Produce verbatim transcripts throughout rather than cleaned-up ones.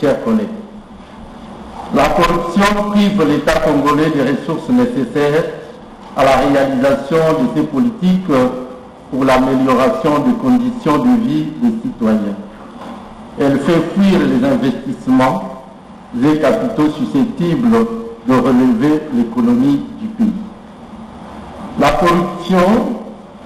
chers collègues. La corruption prive l'État congolais des ressources nécessaires à la réalisation de ses politiques pour l'amélioration des conditions de vie des citoyens. Elle fait fuir les investissements et capitaux susceptibles de relever l'économie du pays. La corruption,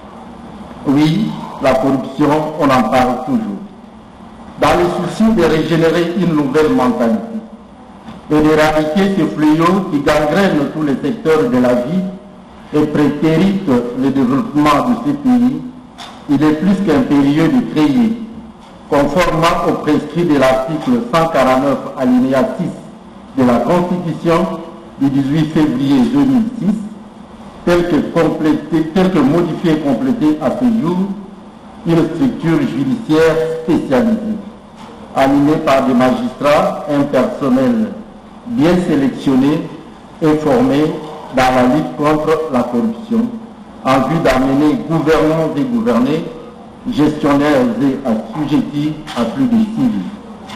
oui, la corruption, on en parle toujours. Dans le souci de régénérer une nouvelle mentalité et d'éradiquer ce fléau qui gangrène tous les secteurs de la vie et prétérite le développement de ce pays, il est plus qu'impérieux de créer, conformément au prescrit de l'article cent quarante-neuf alinéa six de la Constitution du dix-huit février deux mille six, tel que, complété, tel que modifié et complété à ce jour, une structure judiciaire spécialisée, animée par des magistrats, un personnel bien sélectionné et formé dans la lutte contre la corruption, en vue d'amener gouvernants et gouvernés, gestionnaires et assujettis à plus de civils.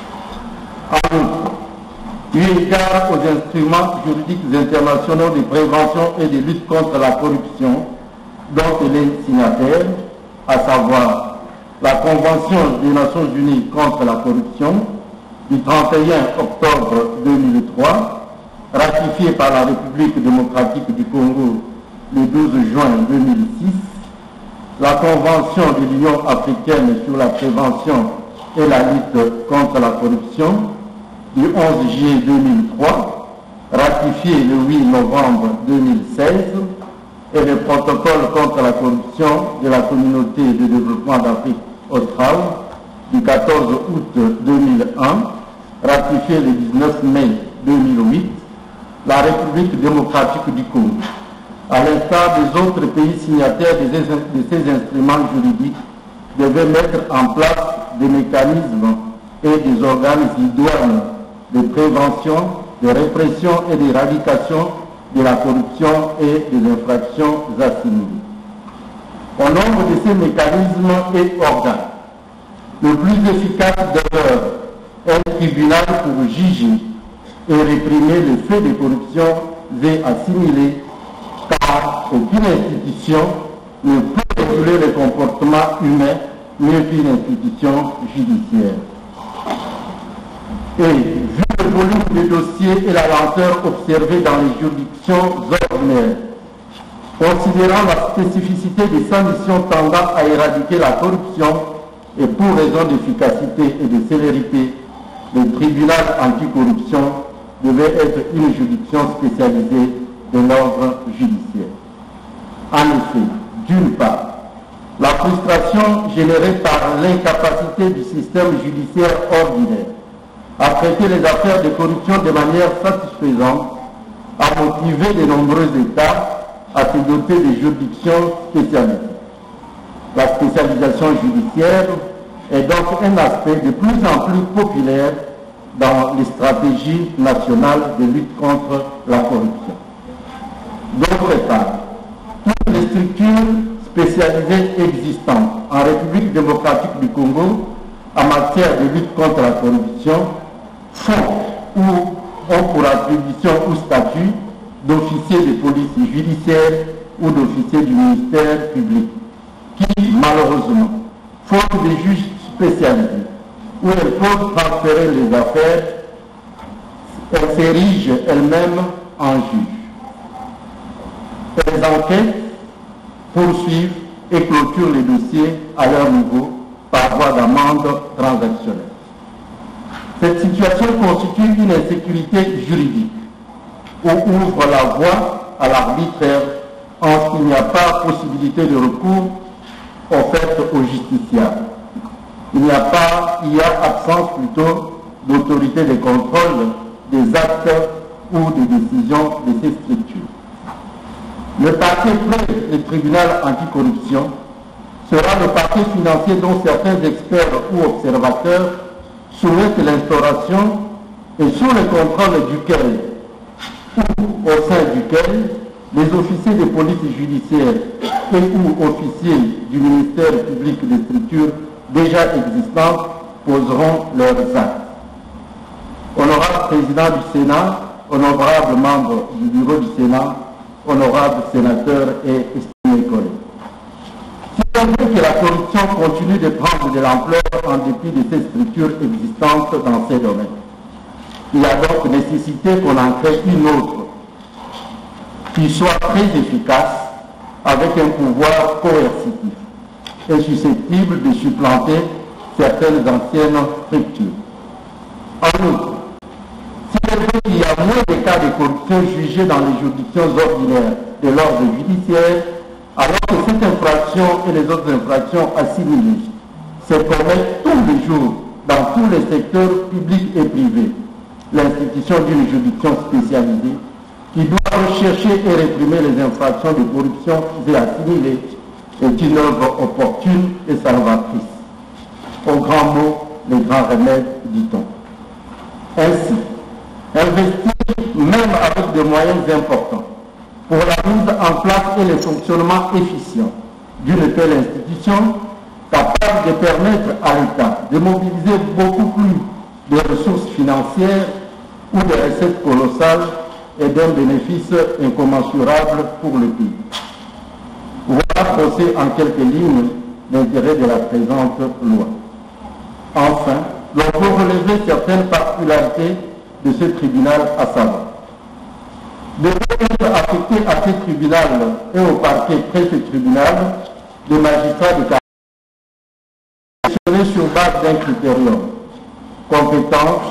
En outre, eu égard aux instruments juridiques internationaux de prévention et de lutte contre la corruption dont elle est signataire, à savoir la Convention des Nations Unies contre la corruption du trente et un octobre deux mille trois, ratifiée par la République démocratique du Congo le douze juin deux mille six, la Convention de l'Union africaine sur la prévention et la lutte contre la corruption du onze juillet deux mille trois, ratifié le huit novembre deux mille seize, et le protocole contre la corruption de la communauté de développement d'Afrique australe du quatorze août deux mille un, ratifié le dix-neuf mai deux mille huit, la République démocratique du Congo, à l'instar des autres pays signataires de ces instruments juridiques, devait mettre en place des mécanismes et des organes idoines de prévention, de répression et d'éradication de la corruption et des infractions assimilées. Au nombre de ces mécanismes et organes, le plus efficace demeure un tribunal pour juger et réprimer les faits de corruption et assimilés, car aucune institution ne peut réguler les comportements humains mieux qu'une institution judiciaire. Et vu le volume des dossiers et la lenteur observée dans les juridictions ordinaires, considérant la spécificité des sa mission tendant à éradiquer la corruption et pour raison d'efficacité et de célérité, le tribunal anticorruption devait être une juridiction spécialisée de l'ordre judiciaire. En effet, d'une part, la frustration générée par l'incapacité du système judiciaire ordinaire à traiter les affaires de corruption de manière satisfaisante a motivé de nombreux États à se doter de juridictions spécialisées. La spécialisation judiciaire est donc un aspect de plus en plus populaire dans les stratégies nationales de lutte contre la corruption. D'autre part, toutes les structures spécialisées existantes en République démocratique du Congo en matière de lutte contre la corruption font ou ont pour attribution ou statut d'officier de police judiciaire ou d'officier du ministère public, qui, malheureusement, faute des juges spécialisés, où elles peuvent transférer les affaires, elles s'érigent elles-mêmes en juges. Elles enquêtent, poursuivent et clôturent les dossiers à leur niveau par voie d'amende transactionnelle. Cette situation constitue une insécurité juridique où ouvre la voie à l'arbitraire en qu'il n'y a pas possibilité de recours offerte aux justiciables. Il n'y a pas, il y a absence plutôt d'autorité de contrôle des actes ou des décisions de ces structures. Le parquet près le tribunal anticorruption sera le parquet financier dont certains experts ou observateurs souhaitent l'instauration et sous le contrôle duquel ou au sein duquel les officiers de police judiciaire et ou officiers du ministère public des structures déjà existantes poseront leurs actes. Président du Sénat, honorables membres du bureau du Sénat, honorables sénateurs et estimés collègues. C'est vrai que la corruption continue de prendre de l'ampleur en dépit de ces structures existantes dans ces domaines. Il y a donc nécessité qu'on en crée une autre qui soit très efficace avec un pouvoir coercitif et susceptible de supplanter certaines anciennes structures. En outre, s'il est vrai qu'il y a moins de cas de corruption jugés dans les juridictions ordinaires de l'ordre judiciaire, alors que cette infraction et les autres infractions assimilées se commettent tous les jours dans tous les secteurs publics et privés, l'institution d'une juridiction spécialisée qui doit rechercher et réprimer les infractions de corruption et assimilées est une œuvre opportune et salvatrice. Au grand mot, les grands remèdes, dit-on. Ainsi, investir même avec des moyens importants pour la mise en place et le fonctionnement efficient d'une telle institution capable de permettre à l'État de mobiliser beaucoup plus de ressources financières ou de recettes colossales et d'un bénéfice incommensurable pour le pays. Voilà procès en quelques lignes l'intérêt de la présente loi. Enfin, l'on peut relever certaines particularités de ce tribunal à savoir. Devaient être affectés à ce tribunal et au parquet près ce tribunal des magistrats de carrière sur base d'un critérium: compétence,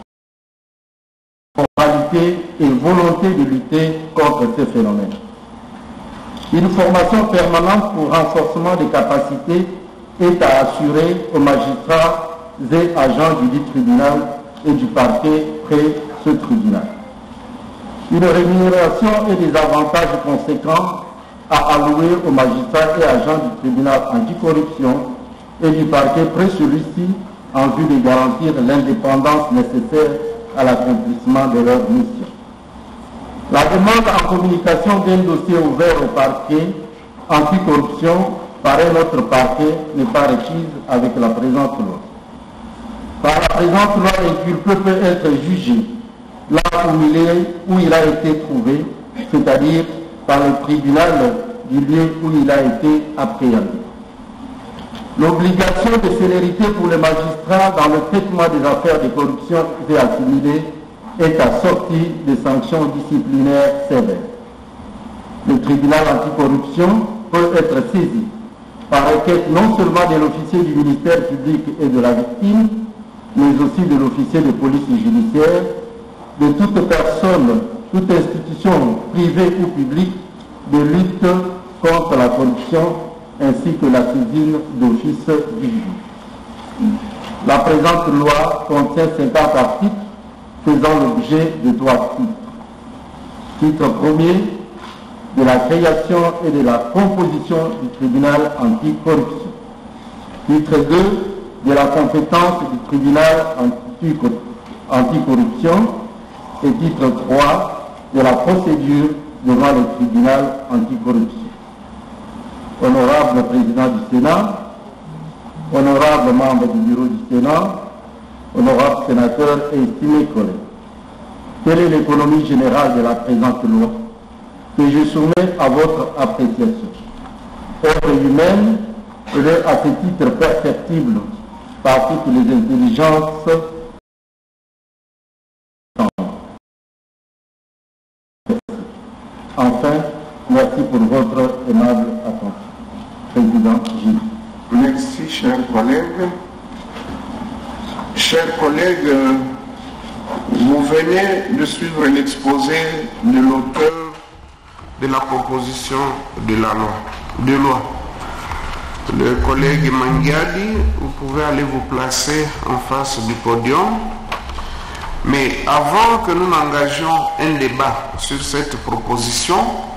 moralité et volonté de lutter contre ces phénomènes. Une formation permanente pour renforcement des capacités est à assurer aux magistrats et agents du dit tribunal et du parquet près ce tribunal. Une rémunération et des avantages conséquents à allouer aux magistrats et agents du tribunal anticorruption et du parquet près celui-ci en vue de garantir l'indépendance nécessaire à l'accomplissement de leur mission. La demande en communication d'un dossier ouvert au parquet anticorruption par un autre parquet n'est pas requise avec la présente loi. Par la présente loi, l'inculpé peut être jugé là où il, est, où il a été trouvé, c'est-à-dire par le tribunal du lieu où il a été appréhendé. L'obligation de célérité pour les magistrats dans le traitement des affaires de corruption et assimilées est assortie de sanctions disciplinaires sévères. Le tribunal anticorruption peut être saisi par requête non seulement de l'officier du ministère public et de la victime, mais aussi de l'officier de police judiciaire, de toute personne, toute institution privée ou publique de lutte contre la corruption, ainsi que la saisine d'office du juge. La présente loi contient cinquante articles faisant l'objet de trois titres. Titre premier, de la création et de la composition du tribunal anticorruption. Titre deux, de la compétence du tribunal anticorruption. Et titre trois, de la procédure devant le tribunal anticorruption. Honorable Président du Sénat, honorables membres du bureau du Sénat, honorables sénateurs et estimés collègues, quelle est l'économie générale de la présente loi que je soumets à votre appréciation? Ordre humaine, elle est à ce titre perceptible par toutes les intelligences. Enfin, merci pour votre aimable attention. Président Gilles. Merci, chers collègues. Chers collègues, vous venez de suivre l'exposé de l'auteur de la proposition de la loi. De loi. Le collègue Mangiadi, vous pouvez aller vous placer en face du podium. Mais avant que nous n'engagions un débat sur cette proposition,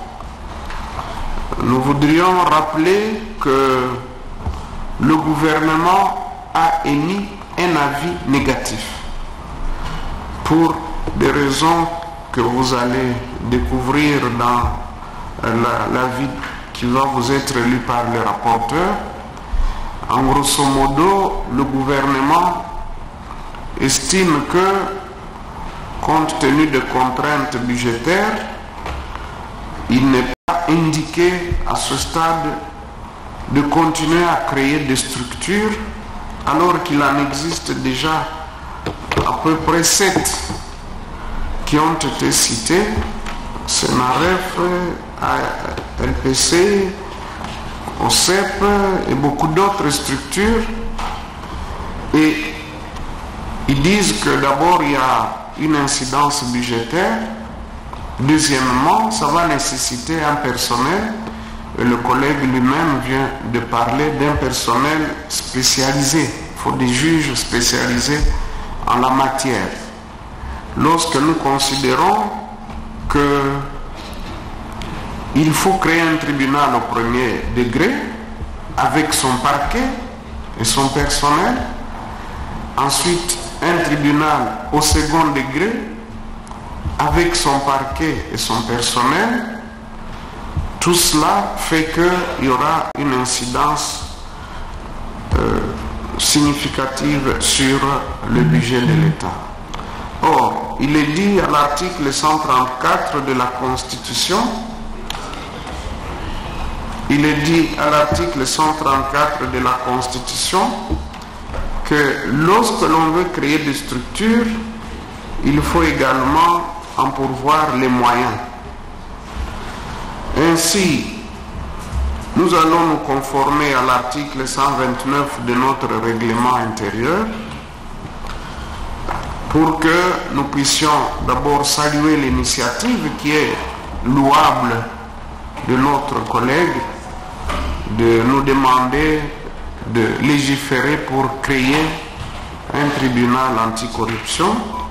nous voudrions rappeler que le gouvernement a émis un avis négatif pour des raisons que vous allez découvrir dans l'avis qui va vous être lu par le rapporteur. En grosso modo, le gouvernement estime que, compte tenu des contraintes budgétaires, il n'est pas indiqué à ce stade de continuer à créer des structures alors qu'il en existe déjà à peu près sept qui ont été cités, Senaref, L P C, O C E P et beaucoup d'autres structures. Et ils disent que d'abord il y a une incidence budgétaire, deuxièmement ça va nécessiter un personnel, et le collègue lui-même vient de parler d'un personnel spécialisé, il faut des juges spécialisés en la matière. Lorsque nous considérons que il faut créer un tribunal au premier degré avec son parquet et son personnel, ensuite un tribunal au second degré avec son parquet et son personnel, tout cela fait qu'il y aura une incidence euh, significative sur le budget de l'État. Or, il est dit à l'article cent trente-quatre de la Constitution, il est dit à l'article cent trente-quatre de la Constitution que lorsque l'on veut créer des structures, il faut également en pourvoir les moyens. Ainsi, nous allons nous conformer à l'article cent vingt-neuf de notre règlement intérieur pour que nous puissions d'abord saluer l'initiative qui est louable de notre collègue de nous demander de légiférer pour créer un tribunal anticorruption.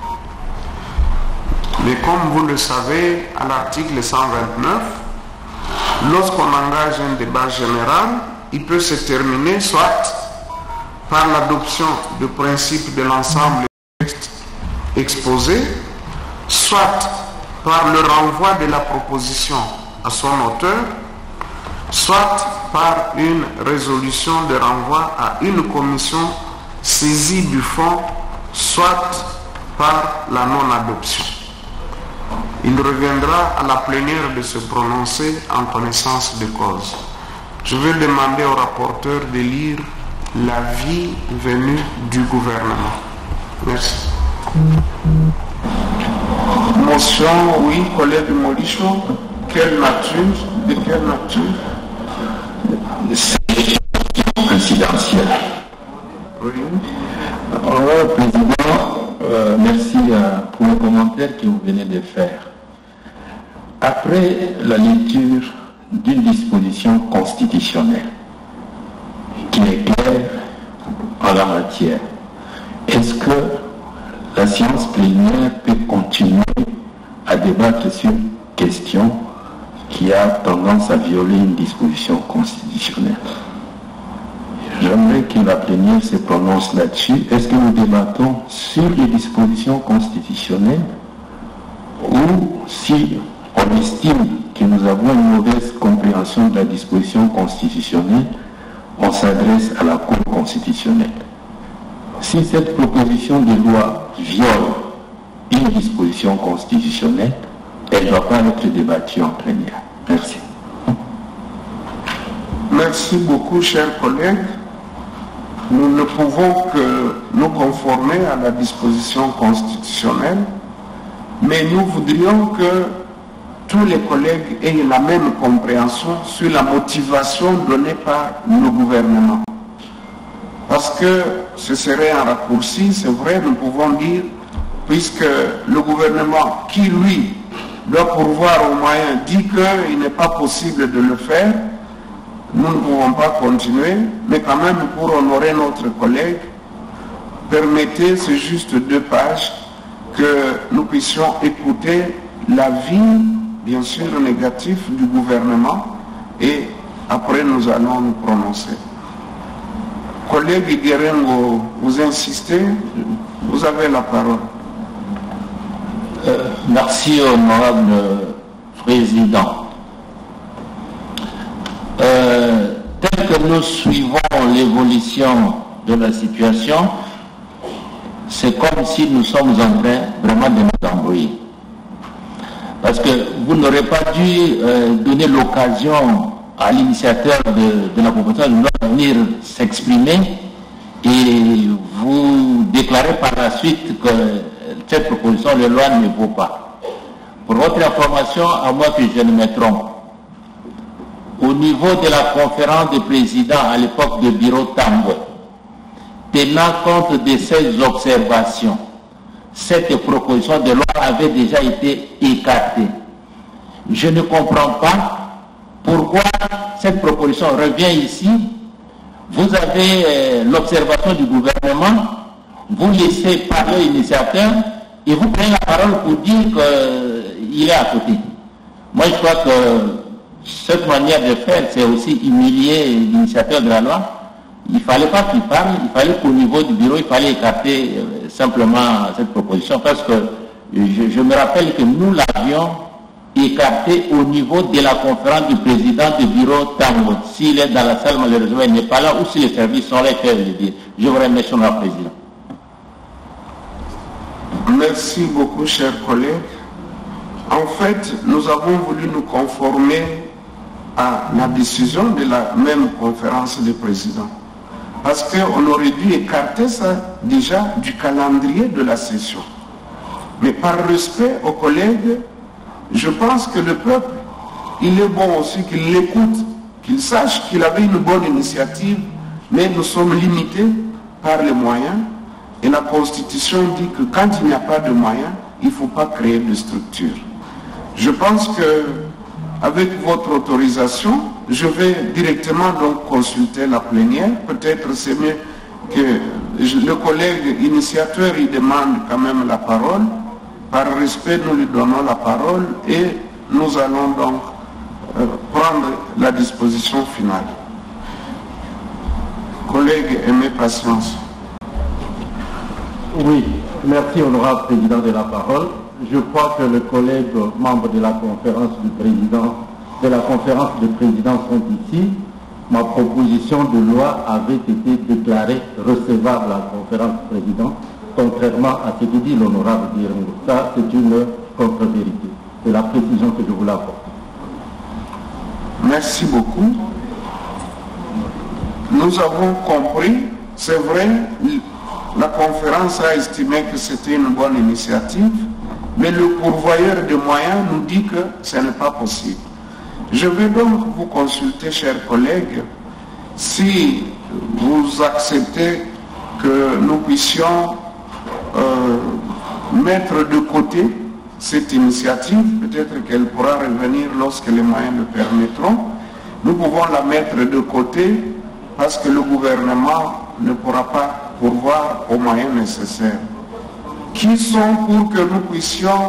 Mais comme vous le savez, à l'article cent vingt-neuf, lorsqu'on engage un débat général, il peut se terminer soit par l'adoption du principe de l'ensemble des textes exposés, soit par le renvoi de la proposition à son auteur, soit par une résolution de renvoi à une commission saisie du fond, soit par la non-adoption. Il reviendra à la plénière de se prononcer en connaissance de cause. Je vais demander au rapporteur de lire l'avis venu du gouvernement. Merci. Motion, oui, collègue Molicho. Quelle nature? De quelle nature? Présidentielle. Oui. Alors, Président, euh, merci euh, pour le commentaire que vous venez de faire. Après la lecture d'une disposition constitutionnelle qui est claire en la matière, est-ce que la séance plénière peut continuer à débattre sur une question qui a tendance à violer une disposition constitutionnelle? J'aimerais que la plénière se prononce là-dessus. Est-ce que nous débattons sur les dispositions constitutionnelles ou si on estime que nous avons une mauvaise compréhension de la disposition constitutionnelle, on s'adresse à la Cour constitutionnelle? Si cette proposition de loi viole une disposition constitutionnelle, elle ne doit pas être débattue en plénière. Merci. Merci beaucoup, chers collègues. Nous ne pouvons que nous conformer à la disposition constitutionnelle, mais nous voudrions que tous les collègues aient la même compréhension sur la motivation donnée par le gouvernement. Parce que ce serait un raccourci, c'est vrai, nous pouvons dire, puisque le gouvernement qui, lui, doit pourvoir aux moyens, dit qu'il n'est pas possible de le faire, nous ne pouvons pas continuer, mais quand même pour honorer notre collègue, permettez, c'est juste deux pages, que nous puissions écouter l'avis, bien sûr négatif, du gouvernement, et après nous allons nous prononcer. Collègue Guérengo, vous insistez, vous avez la parole. Euh, merci, honorable Président. Euh, tel que nous suivons l'évolution de la situation, c'est c'est comme si nous sommes en train vraiment de nous embrouiller. Parce que vous n'aurez pas dû euh, donner l'occasion à l'initiateur de, de la proposition de loi de venir s'exprimer et vous déclarez par la suite que cette proposition de loi ne vaut pas. Pour votre information, à moi que je ne me trompe, au niveau de la conférence des présidents à l'époque de Bureau Tambwe, tenant compte de ces observations, cette proposition de loi avait déjà été écartée. Je ne comprends pas pourquoi cette proposition revient ici. Vous avez euh, l'observation du gouvernement, vous laissez parler l'initiateur et vous prenez la parole pour dire qu'il euh, est à côté. Moi, je crois que cette manière de faire, c'est aussi humilier l'initiateur de la loi. Il ne fallait pas qu'il parle, il fallait qu'au niveau du bureau, il fallait écarter euh, simplement cette proposition parce que je, je me rappelle que nous l'avions écarté au niveau de la conférence du président du bureau Tambwe. S'il est dans la salle, malheureusement, il n'est pas là, ou si les services sont là, il peut le dire. Je vous remercie, M. le Président. Merci beaucoup, chers collègues. En fait, nous avons voulu nous conformer à la décision de la même conférence des présidents. Parce qu'on aurait dû écarter ça déjà du calendrier de la session. Mais par respect aux collègues, je pense que le peuple, il est bon aussi qu'il l'écoute, qu'il sache qu'il avait une bonne initiative, mais nous sommes limités par les moyens. Et la Constitution dit que quand il n'y a pas de moyens, il ne faut pas créer de structure. Je pense que, avec votre autorisation, je vais directement donc consulter la plénière. Peut-être c'est mieux que le collègue initiateur il demande quand même la parole. Par respect, nous lui donnons la parole et nous allons donc euh, prendre la disposition finale. Collègue, aimez patience. Oui, merci honorable président de la parole. Je crois que les collègues membres de la conférence du président, de la conférence des présidents sont ici. Ma proposition de loi avait été déclarée recevable à la conférence du président, contrairement à ce que dit l'honorable Direngo. Ça, c'est une contre-vérité. C'est la précision que je voulais apporter. Merci beaucoup. Nous avons compris, c'est vrai, la conférence a estimé que c'était une bonne initiative, mais le pourvoyeur de moyens nous dit que ce n'est pas possible. Je vais donc vous consulter, chers collègues, si vous acceptez que nous puissions euh, mettre de côté cette initiative, peut-être qu'elle pourra revenir lorsque les moyens le permettront. Nous pouvons la mettre de côté parce que le gouvernement ne pourra pas pourvoir aux moyens nécessaires. Qui sont pour que nous puissions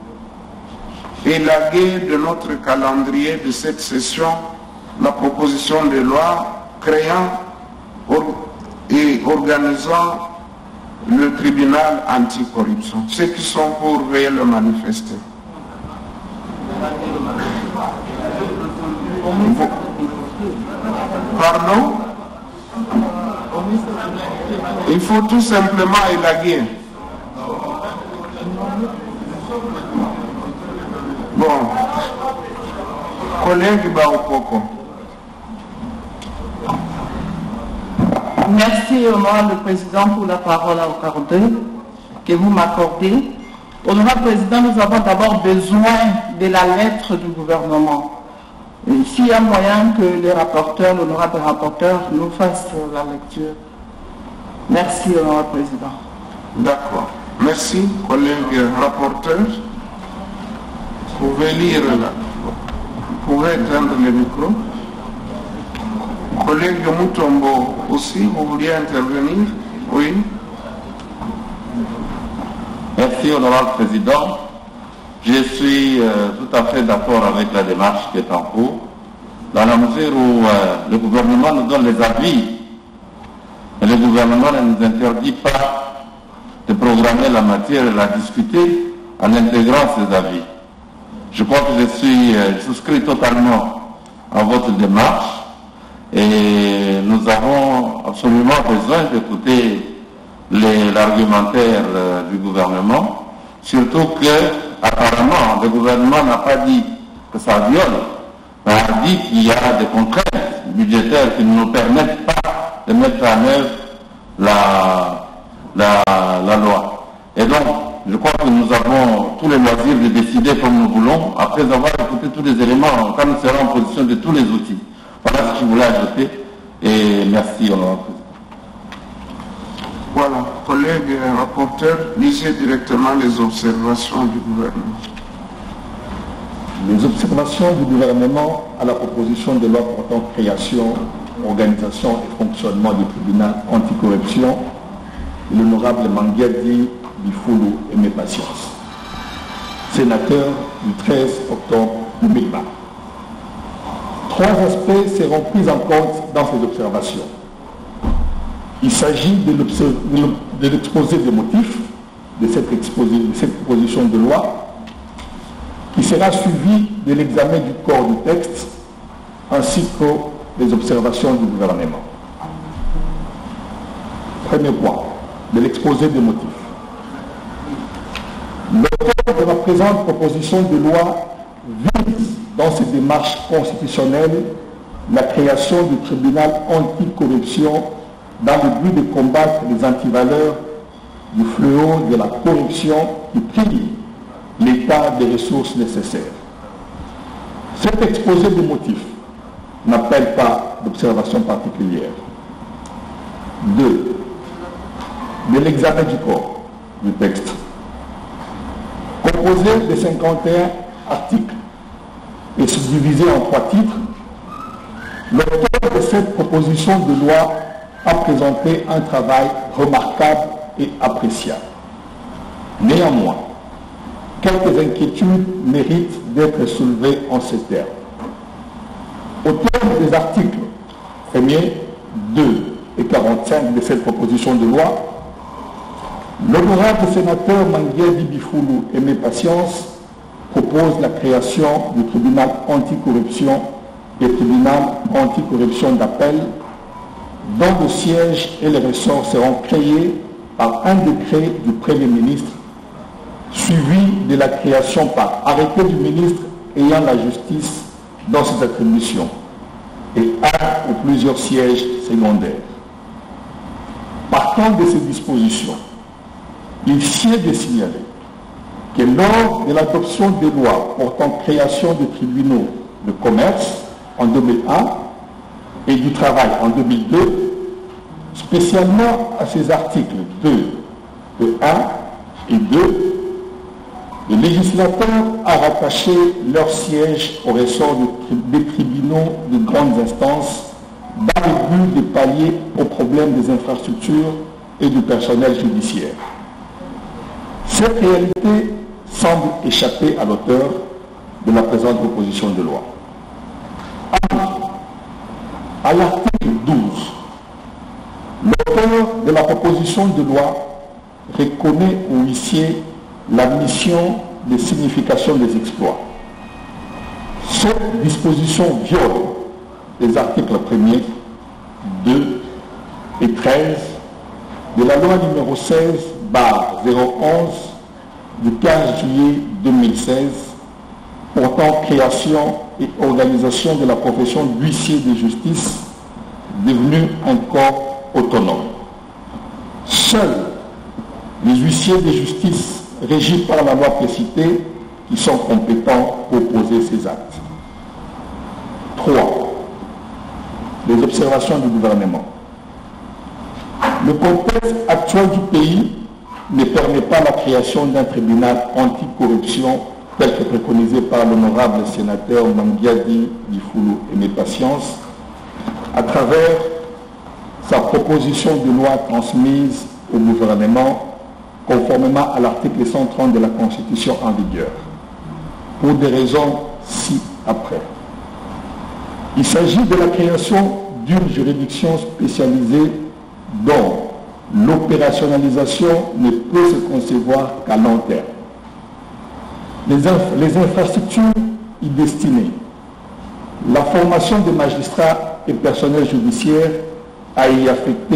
élaguer de notre calendrier de cette session la proposition de loi créant et organisant le tribunal anticorruption? Ceux qui sont pour, veuillez le manifester. Pardon? Il faut tout simplement élaguer. Bon, collègue Baokoko. Merci, honorable président, pour la parole accordée que vous m'accordez. Honorable président, nous avons d'abord besoin de la lettre du gouvernement. S'il y a moyen que les rapporteurs, l'honorable rapporteur, nous fassent la lecture. Merci, honorable président. D'accord. Merci, collègue rapporteur. Vous pouvez lire là. Vous pouvez éteindre le micro. Collègue Moutombo aussi, vous vouliez intervenir? Oui. Merci, honorable président. Je suis euh, tout à fait d'accord avec la démarche qui est en cours, dans la mesure où euh, le gouvernement nous donne les avis, mais le gouvernement ne nous interdit pas de programmer la matière et la discuter en intégrant ces avis. Je crois que je suis euh, souscrit totalement à votre démarche et nous avons absolument besoin d'écouter l'argumentaire euh, du gouvernement, surtout que apparemment le gouvernement n'a pas dit que ça viole, mais a dit qu'il y a des contraintes budgétaires qui ne nous permettent pas de mettre en œuvre la, la, la loi. Et donc, je crois que nous avons tous les loisirs de décider comme nous voulons, après avoir écouté tous les éléments, quand nous serons en position de tous les outils. Voilà ce que je voulais ajouter, et merci, honorable président. Voilà, collègues rapporteurs, lisez directement les observations du gouvernement. Les observations du gouvernement à la proposition de loi portant création, organisation et fonctionnement du tribunal anticorruption de l'honorable Manguerdi Bifulu Aimé Patience, sénateur du treize octobre deux mille vingt. Trois aspects seront pris en compte dans ces observations. Il s'agit de l'exposé des motifs de cette, exposé, de cette proposition de loi, qui sera suivi de l'examen du corps du texte ainsi que des observations du gouvernement. Premier point, de l'exposé des motifs. L'auteur de la présente proposition de loi vise, dans ses démarches constitutionnelles, la création du tribunal anticorruption dans le but de combattre les antivaleurs du fléau de la corruption qui prive l'État des ressources nécessaires. Cet exposé de motifs n'appelle pas d'observation particulière. Deux, de l'examen du corps du texte. Composé de cinquante et un articles et subdivisé en trois titres, l'auteur de cette proposition de loi a présenté un travail remarquable et appréciable. Néanmoins, quelques inquiétudes méritent d'être soulevées en ces termes. Au terme des articles premier, deux et quarante-cinq de cette proposition de loi, l'honorable sénateur Manguerdi Bifulu Aimé Patience propose la création du tribunal anticorruption et tribunal anticorruption d'appel, dont le siège et les ressorts seront créés par un décret du Premier ministre, suivi de la création par arrêté du ministre ayant la justice dans ses attributions, et un ou plusieurs sièges secondaires. Partant de ces dispositions, il sied de signaler que lors de l'adoption des lois portant création de tribunaux de commerce en deux mille un et du travail en deux mille deux, spécialement à ces articles deux, un et deux, le législateur a rattaché leur siège au ressort des tribunaux de grandes instances dans le but de pallier aux problèmes des infrastructures et du personnel judiciaire. Cette réalité semble échapper à l'auteur de la présente proposition de loi. À l'article douze, l'auteur de la proposition de loi reconnaît aux huissiers la mission de signification des exploits. Cette disposition viole les articles premier, deux et treize de la loi numéro seize barre zéro onze du quinze juillet deux mille seize portant création et organisation de la profession d'huissier de justice, devenu un corps autonome. Seuls les huissiers de justice régis par la loi précitée qui sont compétents pour poser ces actes. trois. Les observations du gouvernement. Le contexte actuel du pays ne permet pas la création d'un tribunal anticorruption tel que préconisé par l'honorable sénateur Manguerdi Bifulu Aimé Patience à travers sa proposition de loi transmise au gouvernement conformément à l'article cent trente de la Constitution en vigueur, pour des raisons ci-après. Il s'agit de la création d'une juridiction spécialisée dont l'opérationnalisation ne peut se concevoir qu'à long terme. Les, inf les infrastructures y destinées, la formation des magistrats et personnels judiciaires à y affecter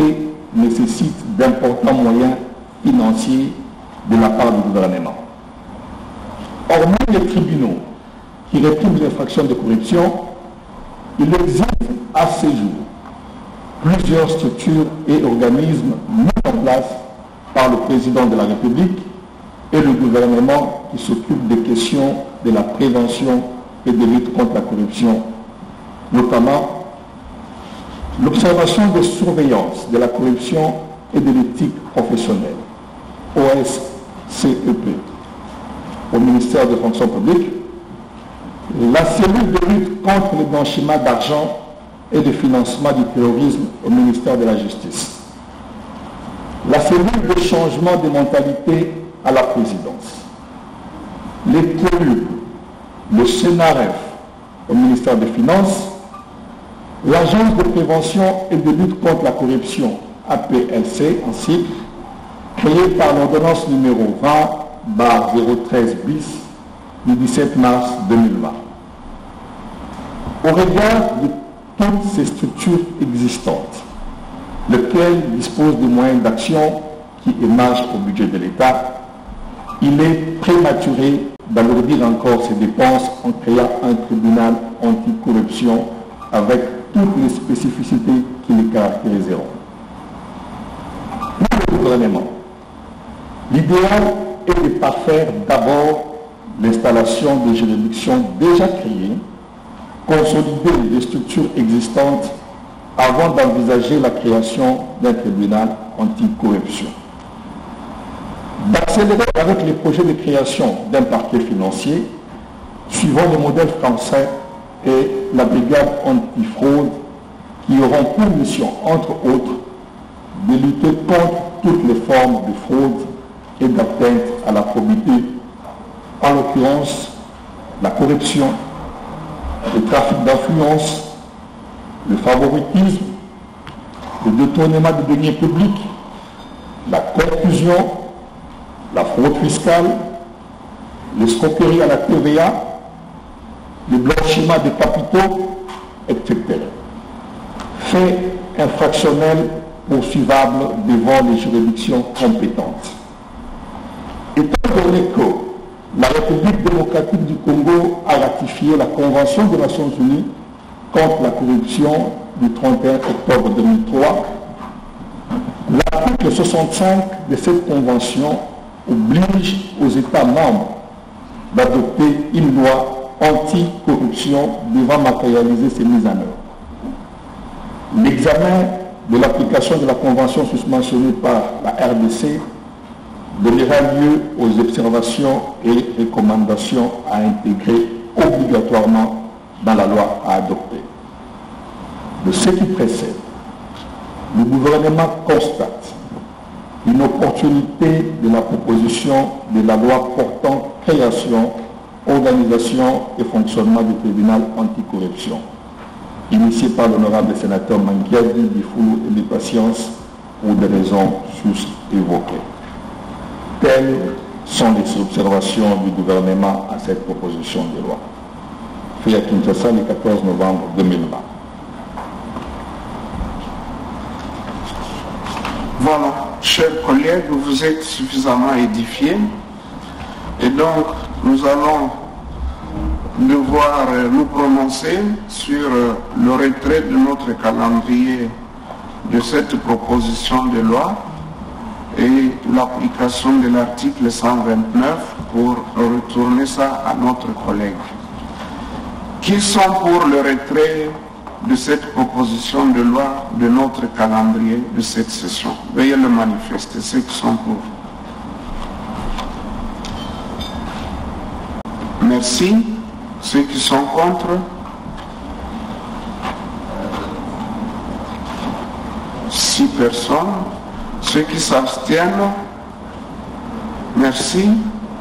nécessite d'importants moyens financiers de la part du gouvernement. Hormis les tribunaux qui répriment les infractions de corruption, il existe à ce jour plusieurs structures et organismes mis en place par le président de la République et le gouvernement qui s'occupent des questions de la prévention et de lutte contre la corruption, notamment l'observation de surveillance de la corruption et de l'éthique professionnelle, O S C E P, au ministère de la Fonction publique, la cellule de lutte contre le blanchiment d'argent et le financement du terrorisme au ministère de la Justice, la cellule de changement de mentalité à la présidence, les POLU, le SENAREF au ministère des Finances, l'Agence de prévention et de lutte contre la corruption, A P L C, en cycle, créée par l'ordonnance numéro vingt zéro treize bis du dix-sept mars deux mille vingt. Au regard de toutes ces structures existantes, lesquelles disposent de moyens d'action qui émargent au budget de l'État, il est prématuré d'alourdir encore ces dépenses en créant un tribunal anticorruption avec toutes les spécificités qui les caractériseront. Pour le gouvernement, l'idéal est de parfaire d'abord l'installation des juridictions déjà créées, consolider les structures existantes avant d'envisager la création d'un tribunal anticorruption. D'accélérer avec les projets de création d'un parquet financier, suivant le modèle français et la brigade antifraude, qui auront pour mission, entre autres, de lutter contre toutes les formes de fraude et d'atteinte à la probité, en l'occurrence la corruption, le trafic d'influence, le favoritisme, le détournement de deniers publics, la confusion, la fraude fiscale, l'escroquerie à la T V A, le blanchiment des capitaux, et cetera. Faits infractionnels poursuivables devant les juridictions compétentes. Étant donné que la République démocratique du Congo a ratifié la Convention des Nations Unies contre la corruption du trente et un octobre deux mille trois, l'article soixante-cinq de cette convention oblige aux États membres d'adopter une loi anticorruption devant matérialiser ses mises en œuvre. L'examen de l'application de la convention susmentionnée par la R D C donnera lieu aux observations et recommandations à intégrer obligatoirement dans la loi à adopter. De ce qui précède, le gouvernement constate une opportunité de la proposition de la loi portant création, organisation et fonctionnement du tribunal anticorruption, initié par l'honorable sénateur Mangiadi Bifoulou et des patiences pour des raisons sus-évoquées. Telles sont les observations du gouvernement à cette proposition de loi. Fait à Kinshasa le quatorze novembre deux mille vingt. Voilà, chers collègues, vous êtes suffisamment édifiés et donc nous allons devoir nous prononcer sur le retrait de notre calendrier de cette proposition de loi et l'application de l'article cent vingt-neuf pour retourner ça à notre collègue. Qui sont pour le retrait de cette proposition de loi de notre calendrier de cette session? Veuillez le manifester, ceux qui sont pour. Merci. Ceux qui sont contre? Six personnes. Ceux qui s'abstiennent? Merci.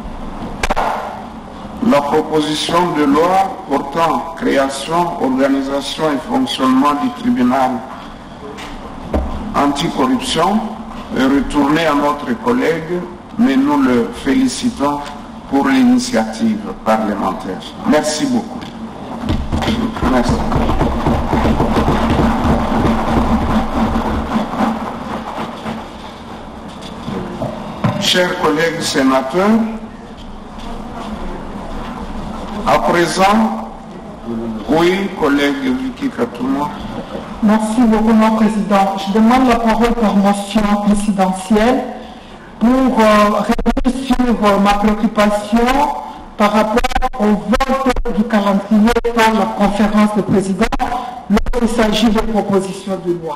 La proposition de loi portant création, organisation et fonctionnement du tribunal anticorruption est retournée à notre collègue, mais nous le félicitons pour l'initiative parlementaire. Merci beaucoup. Merci. chers collègues sénateurs, à présent, oui, collègue Vicky Katouma. Merci beaucoup, mon président. Je demande la parole par motion incidentielle pour euh, revenir sur euh, ma préoccupation par rapport au vote du calendrier par la conférence de présidents lorsqu'il s'agit de propositions de loi.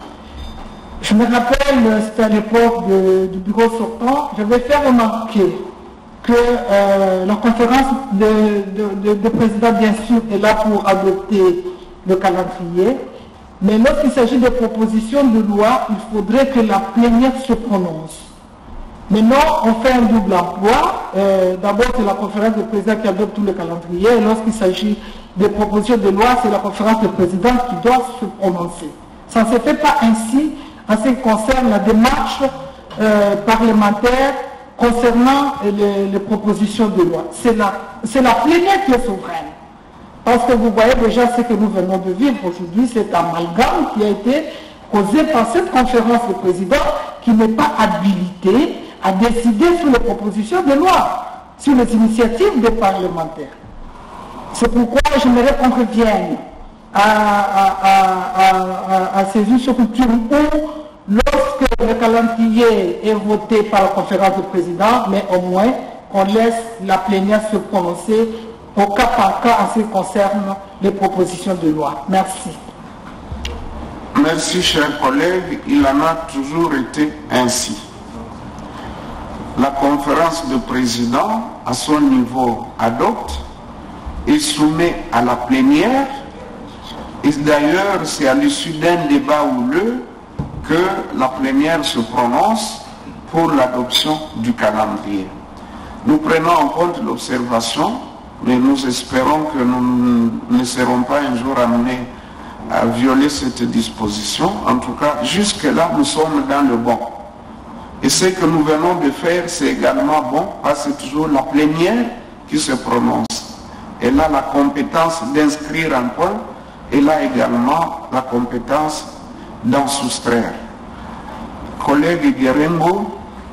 Je me rappelle, c'était à l'époque du bureau sortant, je vais faire remarquer que euh, la conférence de, de, de, de présidents, bien sûr, est là pour adopter le calendrier, mais lorsqu'il s'agit de propositions de loi, il faudrait que la plénière se prononce. Maintenant, on fait un double emploi. Euh, D'abord, c'est la conférence de présidents qui adopte tout le calendrier, et lorsqu'il s'agit de propositions de loi, c'est la conférence de présidents qui doit se prononcer. Ça ne se fait pas ainsi en ce qui concerne la démarche euh, parlementaire concernant les, les propositions de loi. C'est la, c'est la plénière qui est souveraine. Parce que vous voyez déjà ce que nous venons de vivre aujourd'hui, cet amalgame qui a été causé par cette conférence de présidents qui n'est pas habilitée à décider sur les propositions de loi, sur les initiatives des parlementaires. C'est pourquoi j'aimerais qu'on revienne à, à, à, à, à ces issues où, lorsque le calendrier est voté par la conférence de présidents, mais au moins qu'on laisse la plénière se prononcer au cas par cas en ce qui concerne les propositions de loi. Merci. Merci, chers collègues. Il en a toujours été ainsi. La conférence de présidents, à son niveau, adopte et soumet à la plénière. Et d'ailleurs, c'est à l'issue d'un débat houleux que la plénière se prononce pour l'adoption du calendrier. Nous prenons en compte l'observation, mais nous espérons que nous ne serons pas un jour amenés à violer cette disposition. En tout cas, jusque-là, nous sommes dans le bon. Et ce que nous venons de faire, c'est également bon, parce que c'est toujours la plénière qui se prononce. Elle a la compétence d'inscrire un point, elle a également la compétence d'en soustraire. Collègue Guérengo.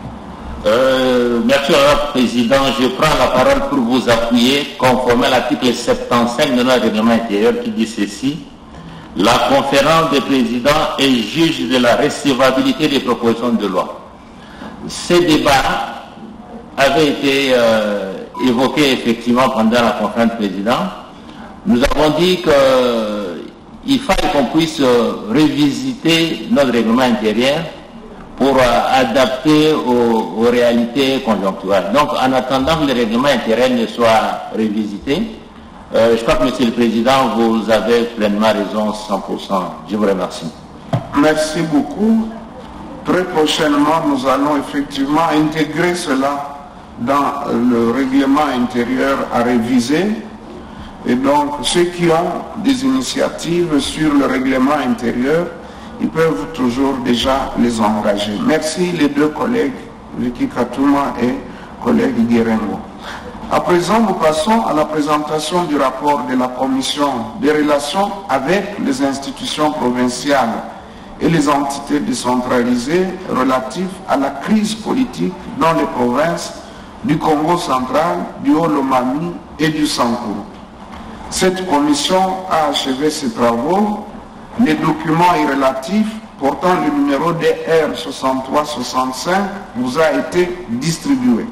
Euh, merci, Monsieur le Président. Je prends la parole pour vous appuyer, conformément à l'article soixante-quinze de notre règlement intérieur qui dit ceci. La conférence des présidents est juge de la recevabilité des propositions de loi. Ces débats avaient été euh, évoqués effectivement pendant la conférence des présidents. Nous avons dit qu'il fallait qu'on puisse revisiter notre règlement intérieur pour euh, adapter aux, aux réalités conjoncturelles. Donc, en attendant que le règlement intérieur ne soit révisité, euh, je crois que, Monsieur le Président, vous avez pleinement raison, cent pour cent. Je vous remercie. Merci beaucoup. Très prochainement, nous allons effectivement intégrer cela dans le règlement intérieur à réviser. Et donc, ceux qui ont des initiatives sur le règlement intérieur, ils peuvent toujours déjà les engager. Merci les deux collègues, Vicky Katouma et collègue Guérengo. À présent, nous passons à la présentation du rapport de la Commission des relations avec les institutions provinciales et les entités décentralisées relatives à la crise politique dans les provinces du Congo central, du Haut-Lomami et du Sankuru. Cette commission a achevé ses travaux. Les documents y relatifs portant le numéro D R soixante-trois soixante-cinq vous a été distribué.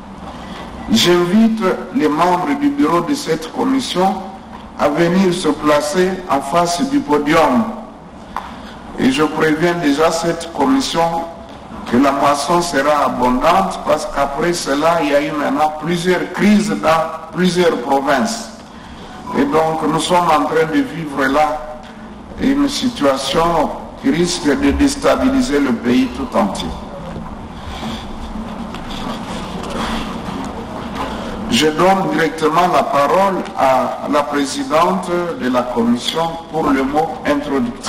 J'invite les membres du bureau de cette commission à venir se placer en face du podium. Et je préviens déjà cette commission que la moisson sera abondante parce qu'après cela, il y a eu maintenant plusieurs crises dans plusieurs provinces. Et donc, nous sommes en train de vivre là une situation qui risque de déstabiliser le pays tout entier. Je donne directement la parole à la présidente de la commission pour le mot introductif.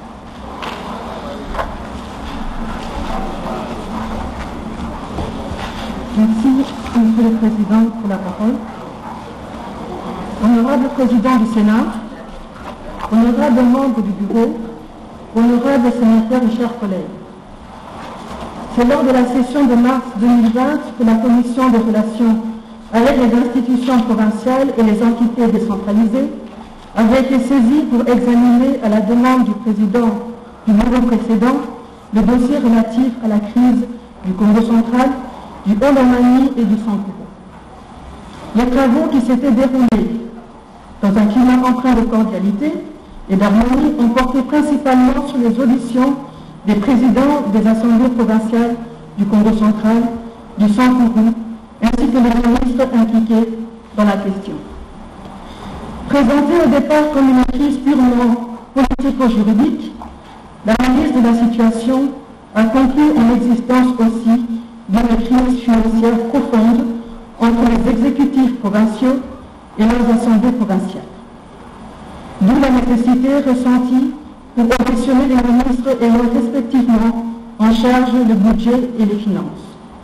Merci, Monsieur le Président, pour la parole. Honorable Président du Sénat, honorable membre du bureau, honorable sénateur et chers collègues. C'est lors de la session de mars deux mille vingt que la Commission des relations avec les institutions provinciales et les entités décentralisées avait été saisie pour examiner à la demande du président du bureau précédent le dossier relatif à la crise du Congo central, du Haut-Lomami et du Sankuru. Les travaux qui s'étaient déroulés dans un climat empreint de cordialité et d'harmonie ont porté principalement sur les auditions des présidents des assemblées provinciales du Congo central, du Sankuru, ainsi que les ministres impliqués dans la question. Présentée au départ comme une crise purement politico-juridique, l'analyse de la situation a conclu en l'existence aussi d'une crise financière profonde entre les exécutifs provinciaux et leurs assemblées provinciales. D'où la nécessité ressentie pour auditionner les ministres ayant respectivement en charge le budget et les finances.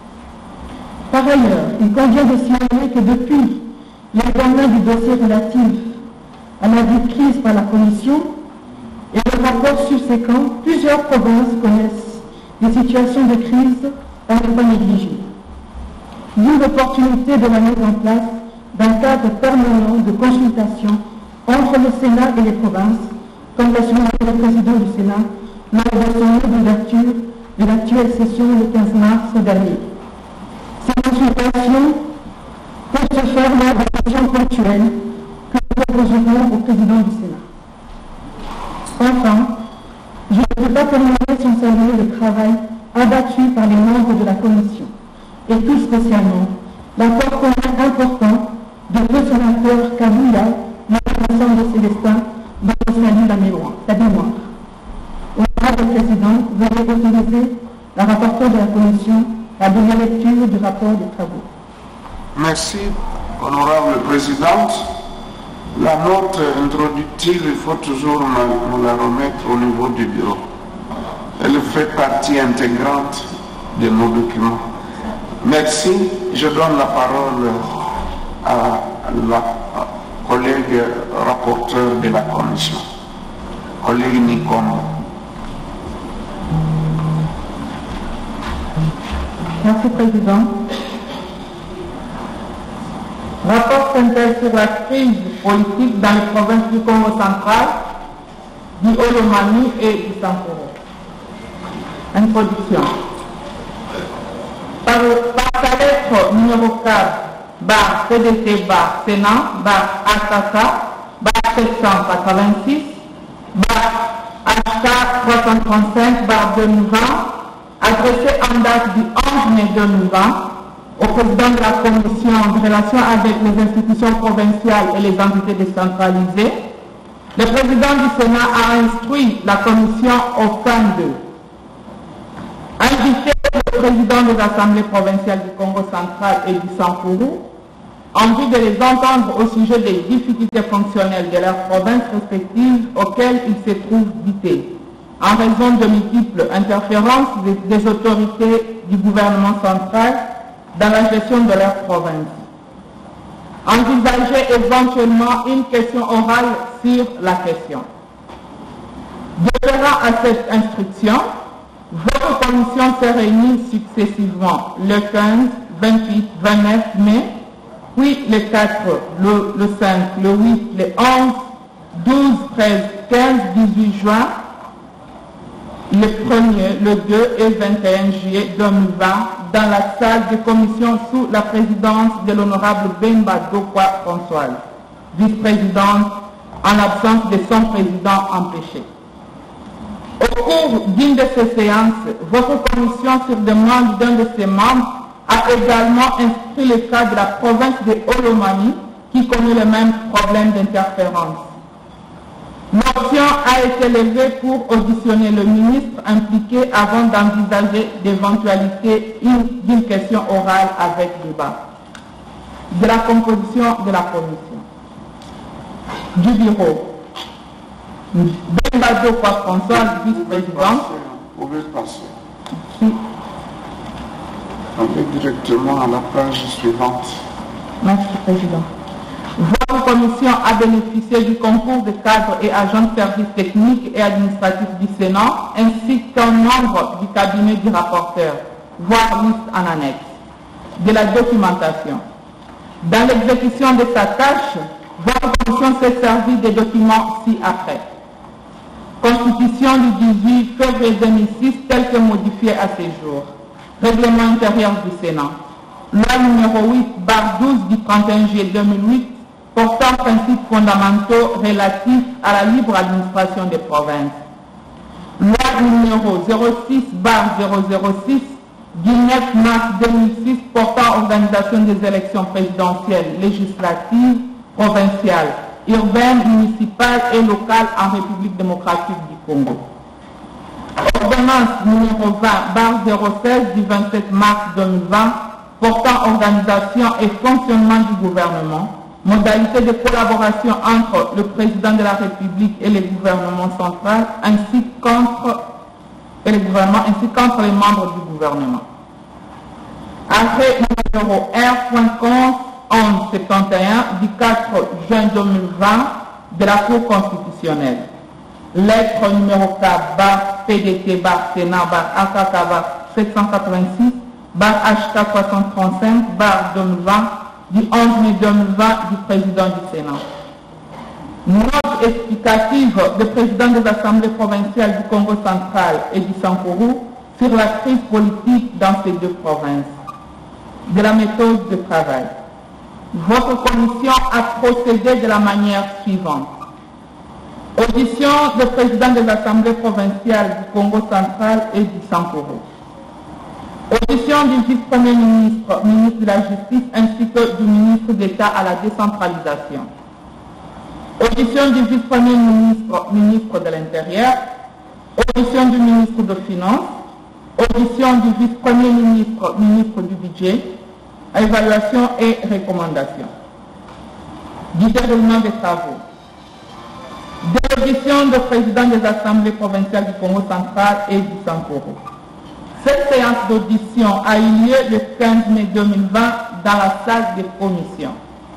Par ailleurs, il convient de signaler que depuis l'examen du dossier relatif à la vie de crise par la Commission et le rapport subséquent, plusieurs provinces connaissent des situations de crise à ne pas négliger. D'où l'opportunité de la mise en place d'un cadre permanent de consultation entre le Sénat et les provinces, comme l'a souligné le président du Sénat lors de son d'ouverture de l'actuelle session le quinze mars dernier. Ces consultations peuvent se faire lors de sessions ponctuelles que nous proposerons au président du Sénat. Enfin, je ne peux pas terminer sans saluer le travail abattu par les membres de la Commission, et tout spécialement l'apport commun important de deux sénateurs Kabouya, l'Assemblée Célestin, dont je salue la mémoire. La mémoire. Honorable Président, veuillez autoriser la rapporteure de la Commission à donner lecture du rapport des travaux. Merci, Honorable Présidente. La note introductive, il faut toujours me la remettre au niveau du bureau. Elle fait partie intégrante de nos documents. Merci. Je donne la parole à la collègue rapporteur de la Commission, collègue Nikombo. Merci, Président. Rapport synthèse sur la crise politique dans les provinces du Congo central, du Haut-Lomami et du Sankuru. Introduction. Par, par sa lettre numéro quatre, bar C D T, bar Sénat, bar A K K, bar sept cent quatre-vingt-six, bar H K trois cent trente-cinq, bar deux mille vingt, adressé en date du onze mai deux mille vingt, au président de la Commission de relations avec les institutions provinciales et les entités décentralisées, le président du Sénat a instruit la Commission au fin de inviter le président des assemblées provinciales du Congo central et du Sankuru en vue de les entendre au sujet des difficultés fonctionnelles de leurs provinces respectives auxquelles ils se trouvent vités, en raison de multiples interférences des, des autorités du gouvernement central dans la gestion de leur province. Envisager éventuellement une question orale sur la question. Déférant à cette instruction, votre commission s'est réunie successivement le quinze, vingt-huit, vingt-neuf mai, puis le quatre, le, le cinq, le huit, le onze, douze, treize, quinze, dix-huit juin, le premier, le deux et vingt et un juillet deux mille vingt dans la salle de commission sous la présidence de l'honorable Bemba Dokwa Françoise, vice-présidente en l'absence de son président empêché. Au cours d'une de ces séances, votre commission, sur demande d'un de ses membres, a également inscrit le cas de la province de Haut-Lomami qui connaît le même problème d'interférence. Motion a été levée pour auditionner le ministre impliqué avant d'envisager l'éventualité d'une question orale avec débat. De la composition de la commission. Du bureau. Bemba Dokwa Françoise, vice-présidente. Vous pouvez passer. Merci. On va directement à la page suivante. Merci, Président. Votre commission a bénéficié du concours de cadres et agents de services techniques et administratifs du Sénat, ainsi qu'un membre du cabinet du rapporteur. voire liste en annexe, de la documentation. Dans l'exécution de sa tâche, votre commission s'est servie des documents ci-après. Constitution du dix-huit février deux mille six, telle que modifiée à ce jour. Règlement intérieur du Sénat. Loi numéro huit barre douze du trente et un juillet deux mille huit portant principes fondamentaux relatifs à la libre administration des provinces. Loi numéro zéro six barre zéro zéro six du neuf mars deux mille six portant organisation des élections présidentielles, législatives, provinciales, urbaines, municipales et locales en République démocratique du Congo. Ordonnance numéro vingt barre zéro seize du vingt-sept mars deux mille vingt portant organisation et fonctionnement du gouvernement, modalité de collaboration entre le président de la République et le gouvernement central, ainsi qu'entre et le gouvernement, ainsi qu'entre les membres du gouvernement. Arrêt numéro un onze soixante et un du quatre juin deux mille vingt de la Cour constitutionnelle. Lettre numéro quatre barre P D T barre Sénat barre A K K barre sept cent quatre-vingt-six barre H K trois cent trente-cinq barre deux mille vingt du onze mai deux mille vingt du président du Sénat. Note explicative du président des assemblées provinciales du Congo central et du Sankourou sur la crise politique dans ces deux provinces. De la méthode de travail. Votre commission a procédé de la manière suivante. Audition du président des assemblées provinciales du Congo central et du Sankourou. Audition du vice-premier ministre, ministre de la Justice, ainsi que du ministre d'État à la décentralisation. Audition du vice-premier ministre, ministre de l'Intérieur. Audition du ministre des Finances. Audition du vice-premier ministre, ministre du Budget. Évaluation et recommandations. Du déroulement des travaux. De l'audition du président des assemblées provinciales du Congo central et du Sankourou. Cette séance d'audition a eu lieu le quinze mai deux mille vingt dans la salle des commissions.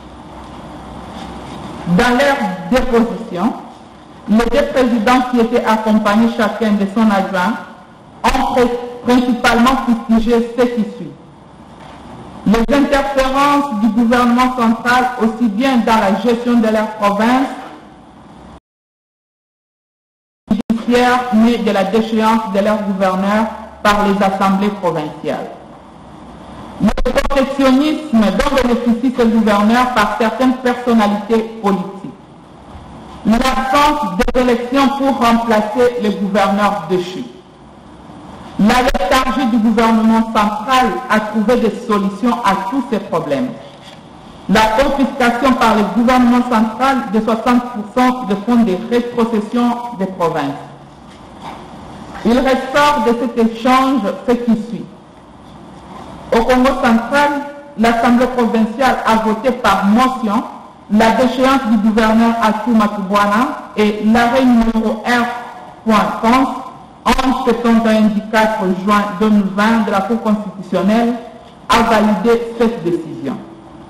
Dans leur déposition, les deux présidents qui étaient accompagnés chacun de son adjoint ont principalement fustigé ce qui suit. Les interférences du gouvernement central, aussi bien dans la gestion de leur province, mais de la déchéance de leur gouverneur par les assemblées provinciales. Le protectionnisme dont bénéficie ce gouverneur par certaines personnalités politiques. L'absence d'élections pour remplacer les gouverneurs déchus. La léthargie du gouvernement central a trouvé des solutions à tous ces problèmes. La confiscation par le gouvernement central de soixante pour cent des fonds de rétrocession des provinces. Il ressort de cet échange ce qui suit. Au Congo central, l'Assemblée provinciale a voté par motion la déchéance du gouverneur Atou Matubwana et l'arrêt numéro un point onze soixante et un du quatre juin deux mille vingt de la Cour constitutionnelle a validé cette décision.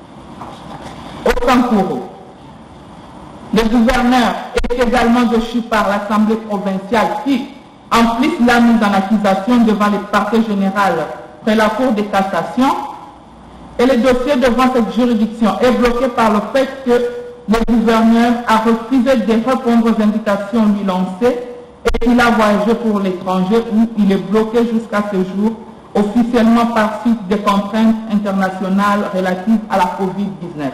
Au Sankourou, le gouverneur est également déchu par l'Assemblée provinciale qui, en plus la mise en accusation devant le parquet général près la Cour de cassation, et le dossier devant cette juridiction est bloqué par le fait que le gouverneur a refusé de répondre aux indications lui lancées et qu'il a voyagé pour l'étranger où il est bloqué jusqu'à ce jour, officiellement par suite des contraintes internationales relatives à la covid dix-neuf.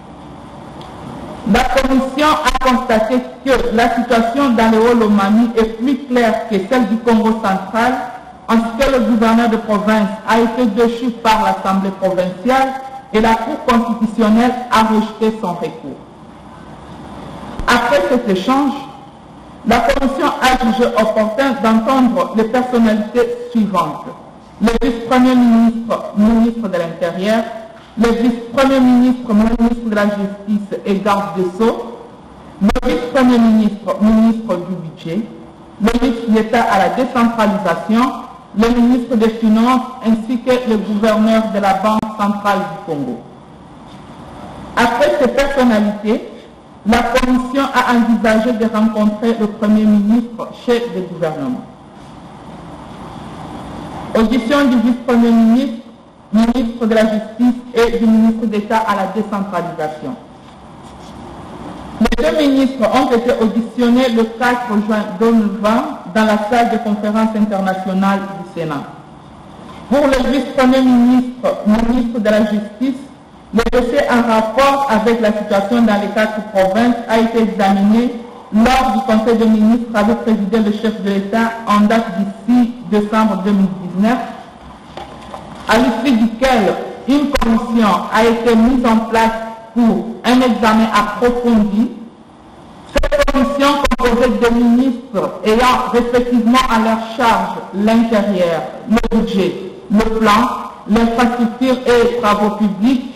La Commission a constaté que la situation dans le Haut-Lomami est plus claire que celle du Congo central, en ce que le gouverneur de province a été déchu par l'Assemblée provinciale et la Cour constitutionnelle a rejeté son recours. Après cet échange, la Commission a jugé opportun d'entendre les personnalités suivantes. Le vice-premier ministre, ministre de l'Intérieur, le vice-premier ministre, ministre de la Justice et garde des Sceaux, le vice-premier ministre, ministre du Budget, le ministre d'État à la décentralisation, le ministre des Finances ainsi que le gouverneur de la Banque centrale du Congo. Après ces personnalités, la Commission a envisagé de rencontrer le Premier ministre, chef du gouvernement. Audition du vice-premier ministre, ministre de la Justice et du ministre d'État à la décentralisation. Les deux ministres ont été auditionnés le quatre juin deux mille vingt dans la salle de conférence internationale du Sénat. Pour le vice-premier ministre, ministre de la Justice, le dossier en rapport avec la situation dans les quatre provinces a été examiné lors du Conseil des ministres avec présidé le chef de l'État en date du six décembre deux mille dix-neuf, à l'issue duquel une commission a été mise en place pour un examen approfondi. Cette commission composée de ministres ayant respectivement à leur charge l'intérieur, le budget, le plan, l'infrastructure et les travaux publics,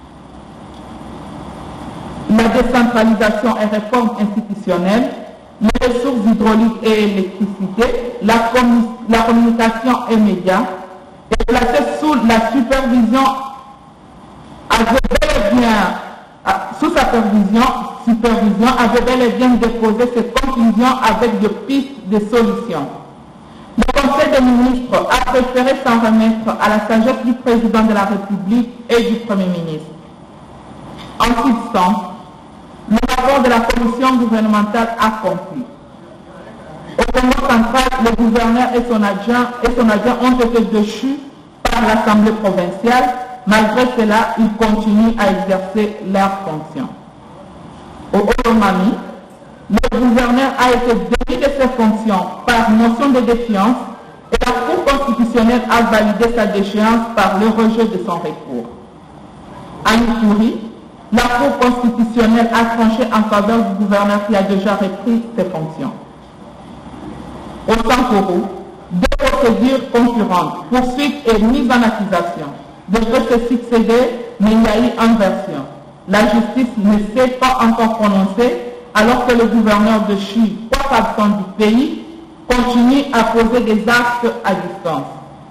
la décentralisation et réforme institutionnelle, les ressources hydrauliques et électricité, la, commun la communication et médias, et placée sous la supervision, avait bel et bien, sous sa supervision, supervision, avait bel et bien déposé ses conclusions avec des pistes de solutions. Le Conseil des ministres a préféré s'en remettre à la sagesse du président de la République et du Premier ministre. En substance, le rapport de la commission gouvernementale a conclu. Au Congo central, le gouverneur et son adjoint, et son adjoint ont été déchus par l'Assemblée provinciale. Malgré cela, ils continuent à exercer leurs fonctions. Au Olomami, le gouverneur a été démis de ses fonctions par motion de défiance et la Cour constitutionnelle a validé sa déchéance par le rejet de son recours. À Ituri, la Cour constitutionnelle a tranché en faveur du gouverneur qui a déjà repris ses fonctions. Au Sankoro, deux procédures concurrentes, poursuite et mise en accusation, devraient se succéder, mais il y a eu inversion. La justice ne s'est pas encore prononcée, alors que le gouverneur de Chi, quoique absent du pays, continue à poser des actes à distance.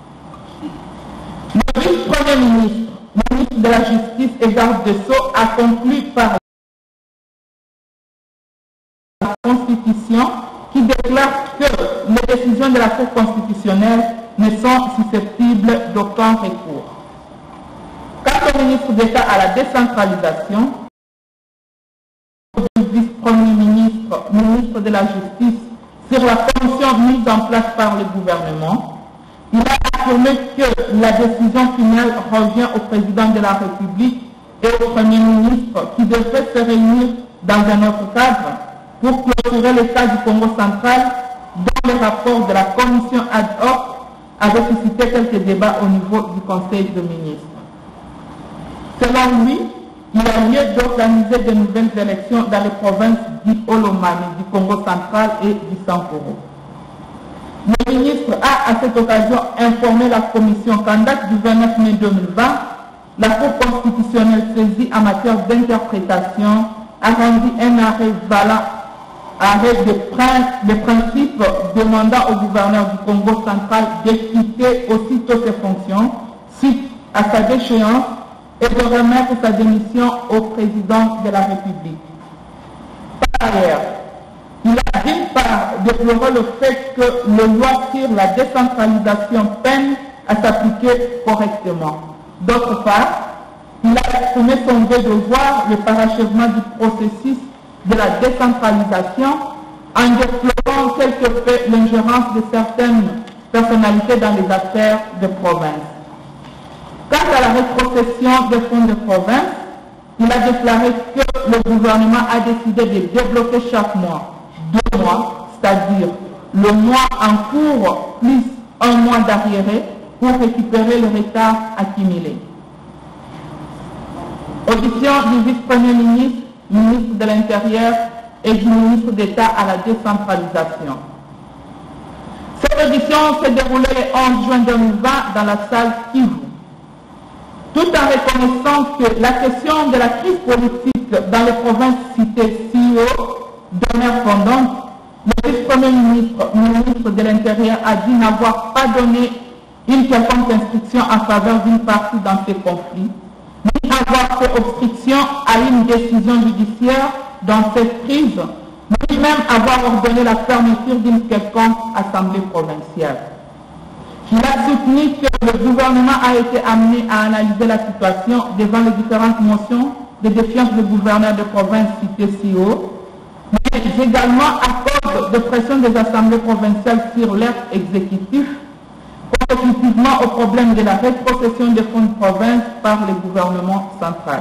Le vice-premier ministre, ministre de la Justice et garde de Sceaux, a conclu par la Constitution qui déclare que les décisions de la Cour constitutionnelle ne sont susceptibles d'aucun recours. Quant au ministre d'État à la décentralisation, le vice-premier ministre, ministre de la Justice, sur la commission mise en place par le gouvernement, il a affirmé que la décision finale revient au président de la République et au Premier ministre qui devrait se réunir dans un autre cadre pour clôturer le cas du Congo central, dont le rapport de la commission ad hoc avait suscité quelques débats au niveau du Conseil des ministres. Selon lui, il y a lieu d'organiser de nouvelles élections dans les provinces du Olomami, du Congo central et du Sankoro. Le ministre a à cette occasion informé la commission qu'en date du vingt-neuf mai deux mille vingt, la Cour constitutionnelle saisie en matière d'interprétation a rendu un arrêt valant, arrêt de, prin de principe demandant au gouverneur du Congo central de quitter aussitôt ses fonctions suite à sa déchéance et de remettre sa démission au président de la République. Par ailleurs, il a d'une part déploré le fait que les lois sur la décentralisation peinent à s'appliquer correctement. D'autre part, il a exprimé son vœu de voir le parachèvement du processus de la décentralisation en déplorant quelque peu l'ingérence de certaines personnalités dans les affaires de province. Quant à la rétrocession des fonds de province, il a déclaré que le gouvernement a décidé de débloquer chaque mois deux mois, c'est-à-dire le mois en cours plus un mois d'arriéré pour récupérer le retard accumulé. Audition du vice-premier ministre, ministre de l'Intérieur et du ministre d'État à la décentralisation. Cette audition s'est déroulée le onze juin deux mille vingt dans la salle Kivu. Tout en reconnaissant que la question de la crise politique dans les provinces citées ci haut demeure pendante, le vice-premier ministre, ministre de l'Intérieur, a dit n'avoir pas donné une quelconque instruction en faveur d'une partie dans ces conflits, ni avoir fait obstruction à une décision judiciaire dans cette crise, ni même avoir ordonné la fermeture d'une quelconque assemblée provinciale. Il a soutenu que le gouvernement a été amené à analyser la situation devant les différentes motions de défiance du gouverneur de province cité si haut, mais également à cause de pression des assemblées provinciales sur l'air exécutif, consécutivement au problème de la rétrocession des fonds de province par le gouvernement central.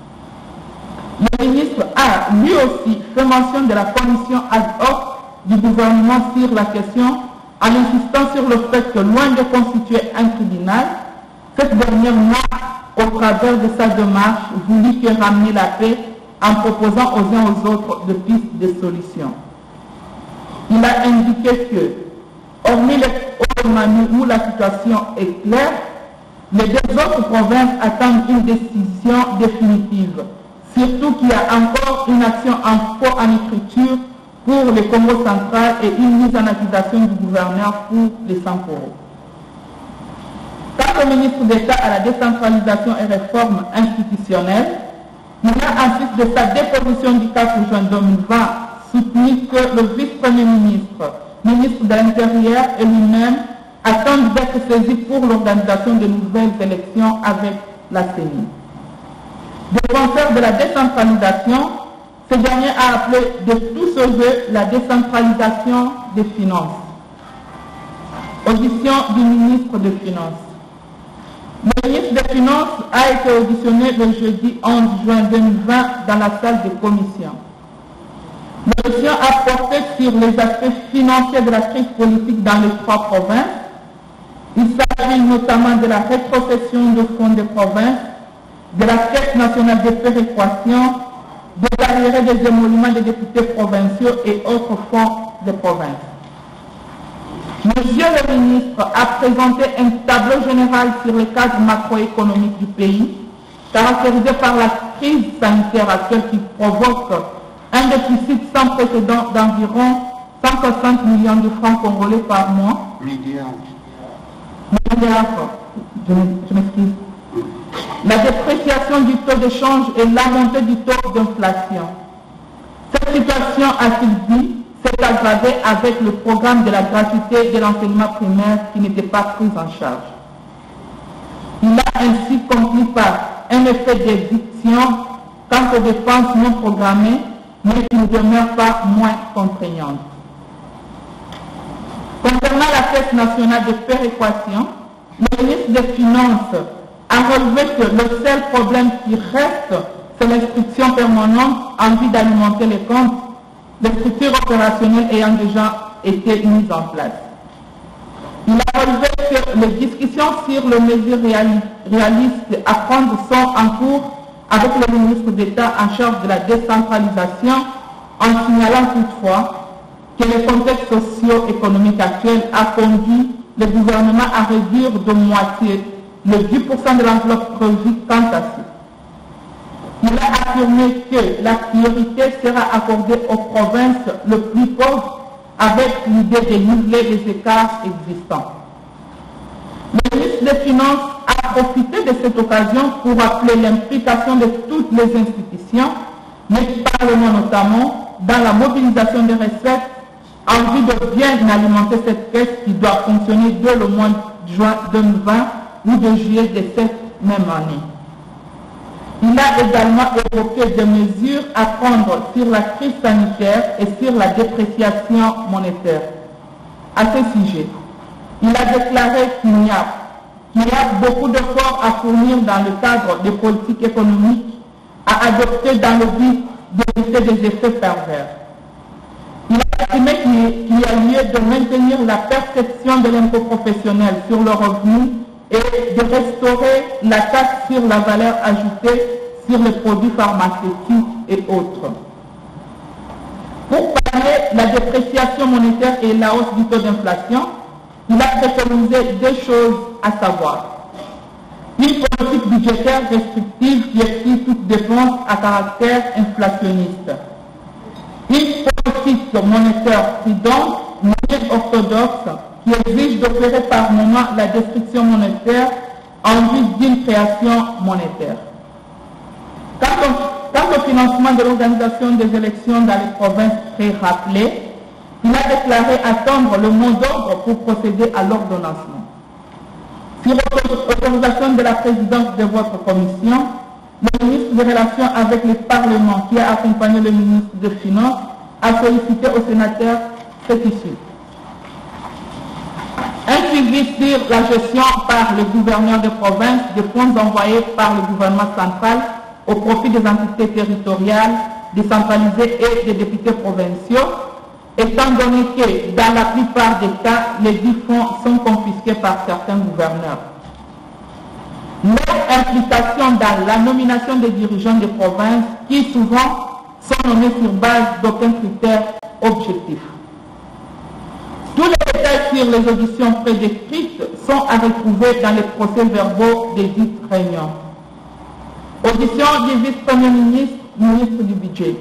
Le ministre a lui aussi fait mention de la commission ad hoc du gouvernement sur la question en insistant sur le fait que loin de constituer un tribunal, cette dernière n'a, au travers de sa démarche, voulu que ramener la paix en proposant aux uns aux autres de pistes de solutions. Il a indiqué que, hormis les Manu où la situation est claire, les deux autres provinces attendent une décision définitive, surtout qu'il y a encore une action en faux en écriture pour le Congo central et une mise en accusation du gouverneur pour les Samporo. Quant au ministre d'État à la décentralisation et réforme institutionnelle, il a ensuite de sa déposition du quatre juin deux mille vingt soutenu que le vice-premier ministre, ministre de l'Intérieur et lui-même attendent d'être saisis pour l'organisation de nouvelles élections avec la C E N I. Défenseur de la décentralisation, ce dernier a appelé de tout ce jeu la décentralisation des finances. Audition du ministre des Finances. Le ministre des Finances a été auditionné le jeudi onze juin deux mille vingt dans la salle de commission. L'audition a porté sur les aspects financiers de la crise politique dans les trois provinces. Il s'agit notamment de la rétrocession de fonds des provinces, de la Caisse nationale de péréquation, des arriérés des émoluments des députés provinciaux et autres fonds des provinces. Monsieur le ministre a présenté un tableau général sur le cadre macroéconomique du pays, caractérisé par la crise sanitaire actuelle qui provoque un déficit sans précédent d'environ cent soixante millions de francs congolais par mois. Milliards. Milliards, je m'excuse. La dépréciation du taux de change et la montée du taux d'inflation. Cette situation, a-t-il dit, s'est aggravée avec le programme de la gratuité de l'enseignement primaire qui n'était pas pris en charge. Il a ainsi conclu par un effet d'éviction quant aux dépenses non programmées, mais qui ne demeurent pas moins contraignantes. Concernant la Caisse nationale de péréquation, le ministre des Finances a relevé que le seul problème qui reste, c'est l'instruction permanente en vue d'alimenter les comptes, les structures opérationnelles ayant déjà été mises en place. Il a relevé que les discussions sur les mesures réalistes à prendre sont en cours avec le ministre d'État en charge de la décentralisation, en signalant toutefois que le contexte socio-économique actuel a conduit le gouvernement à réduire de moitié le dix pour cent de l'enveloppe prévue quant à ça. Il a affirmé que la priorité sera accordée aux provinces les plus pauvres avec l'idée de niveler les écarts existants. Le ministre des Finances a profité de cette occasion pour appeler l'implication de toutes les institutions, mais du Parlement notamment, dans la mobilisation des recettes en vue de bien alimenter cette caisse qui doit fonctionner dès le mois de juin deux mille vingt ou de juillet de cette même année. Il a également évoqué des mesures à prendre sur la crise sanitaire et sur la dépréciation monétaire. À ce sujet, il a déclaré qu'il y a, qu'il y a beaucoup d'efforts à fournir dans le cadre des politiques économiques à adopter dans le but d'éviter des effets pervers. Il a estimé qu'il y a lieu de maintenir la perception de l'impôt professionnel sur le revenu et de restaurer la taxe sur la valeur ajoutée sur les produits pharmaceutiques et autres. Pour pallier la dépréciation monétaire et la hausse du taux d'inflation, il a préconisé deux choses à savoir. Une politique budgétaire restrictive qui exclut toute dépense à caractère inflationniste. Une politique monétaire prudente, mais orthodoxe, qui exige d'opérer par moment la destruction monétaire en vue d'une création monétaire. Quant au, quant au financement de l'organisation des élections dans les provinces pré-rappelées, il a déclaré attendre le mot d'ordre pour procéder à l'ordonnancement. Sur autorisation de la présidence de votre commission, le ministre des Relations avec le Parlement, qui a accompagné le ministre des Finances, a sollicité au sénateur cet issue. Un suivi sur la gestion par le gouverneur de province des fonds envoyés par le gouvernement central au profit des entités territoriales décentralisées et des députés provinciaux, étant donné que dans la plupart des cas, les dix fonds sont confisqués par certains gouverneurs. Leur implication dans la nomination des dirigeants des provinces qui souvent sont nommés sur base d'aucun critère objectif. Tous les détails sur les auditions prédécrites sont à retrouver dans les procès-verbaux des dites réunions. Audition du vice-premier ministre, ministre du budget.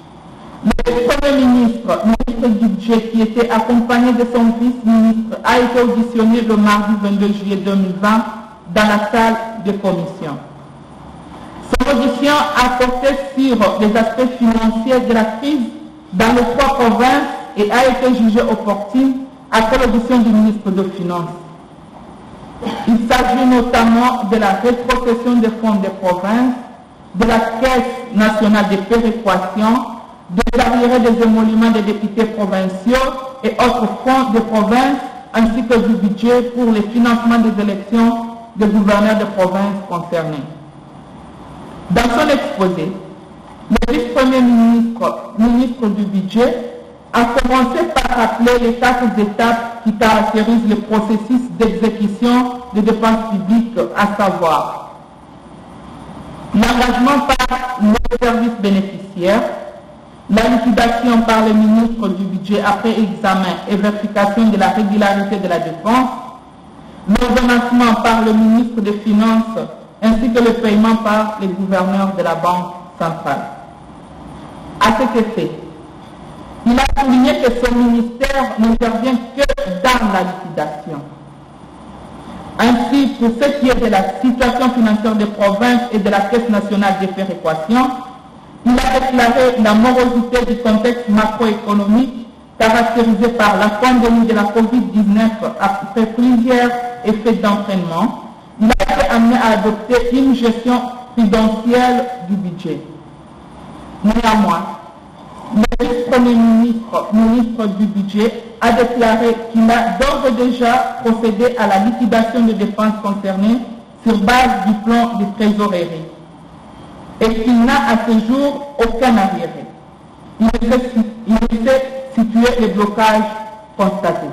Le premier ministre, ministre du budget, qui était accompagné de son vice-ministre, a été auditionné le mardi vingt-deux juillet deux mille vingt dans la salle de commission. Son audition a porté sur les aspects financiers de la crise dans les trois provinces et a été jugée opportune après l'audition du ministre des Finances. Il s'agit notamment de la rétrocession des fonds des provinces, de la Caisse nationale de péréquation, des arriérés des émoluments des députés provinciaux et autres fonds de province, ainsi que du budget pour le financement des élections des gouverneurs de province concernés. Dans son exposé, le vice-premier ministre, ministre du budget, a commencé par rappeler les quatre étapes qui caractérisent le processus d'exécution des dépenses publiques, à savoir l'engagement par les services bénéficiaires, la liquidation par le ministre du budget après examen et vérification de la régularité de la dépense, l'ordonnancement par le ministre des Finances ainsi que le paiement par les gouverneurs de la Banque centrale. À cet effet, il a souligné que ce ministère n'intervient que dans la liquidation. Ainsi, pour ce qui est de la situation financière des provinces et de la Caisse nationale de péréquation, il a déclaré la morosité du contexte macroéconomique caractérisé par la pandémie de la covid dix-neuf après plusieurs effets d'entraînement. Il a été amené à adopter une gestion prudentielle du budget. Néanmoins, le vice-premier ministre, ministre du budget, a déclaré qu'il a d'ores et déjà procédé à la liquidation des dépenses concernées sur base du plan de trésorerie et qu'il n'a à ce jour aucun arriéré. Il sait situer les blocages constatés.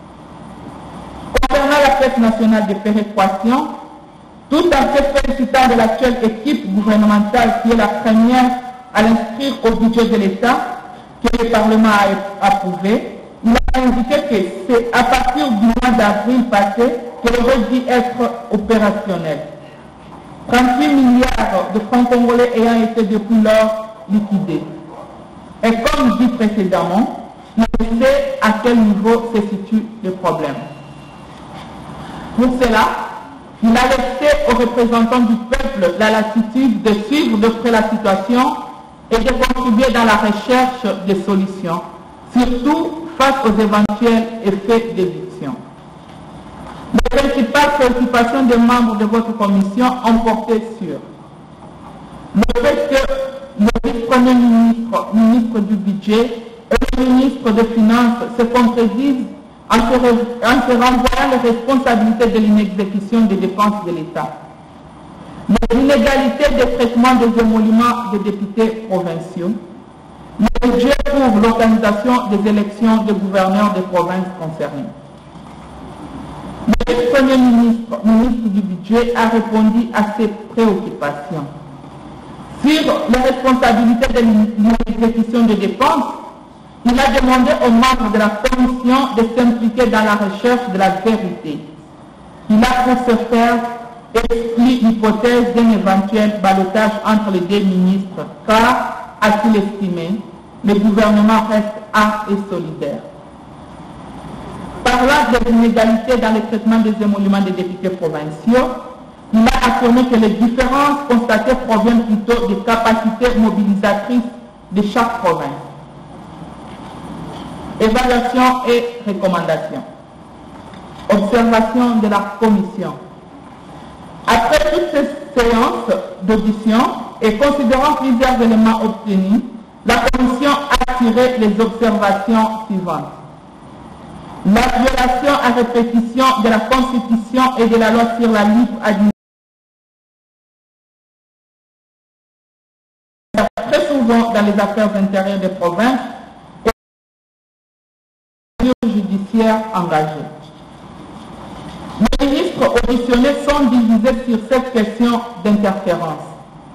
Concernant la Caisse nationale de péréquation, tout en se félicitant de l'actuelle équipe gouvernementale qui est la première à l'inscrire au budget de l'État, que le Parlement a approuvé, il a indiqué que c'est à partir du mois d'avril passé qu'elle aurait dû être opérationnelle. trente-huit milliards de francs congolais ayant été depuis lors liquidés. Et comme dit précédemment, il sait à quel niveau se situe le problème. Pour cela, il a laissé aux représentants du peuple la latitude de suivre de près la situation et de contribuer dans la recherche de solutions, surtout face aux éventuels effets d'éviction. Les principales préoccupations des membres de votre commission ont porté sur le fait que le vice-premier ministre, ministre du budget et le ministre des Finances se contredisent en se, en se renvoyant les responsabilités de l'inexécution des dépenses de l'État. Les inégalités de traitement des émoluments des députés provinciaux, le budget pour l'organisation des élections des gouverneurs des provinces concernées. Le Premier ministre, ministre du budget, a répondu à ces préoccupations. Sur les responsabilités de l'exécution des dépenses, il a demandé aux membres de la commission de s'impliquer dans la recherche de la vérité. Il a pour ce faire exclu l'hypothèse d'un éventuel ballottage entre les deux ministres, car, a-t-il estimé, le gouvernement reste un et solidaire. Parlant des inégalités dans le traitement des émoluments des députés provinciaux, il a affirmé que les différences constatées proviennent plutôt des capacités mobilisatrices de chaque province. Évaluation et recommandation. Observation de la commission. Après toutes ces séances d'audition et considérant plusieurs éléments obtenus, la Commission a tiré les observations suivantes. La violation à répétition de la Constitution et de la loi sur la libre administration très souvent dans les affaires intérieures des provinces et les mesures judiciaires engagées. Les ministres auditionnés sont divisés sur cette question d'interférence.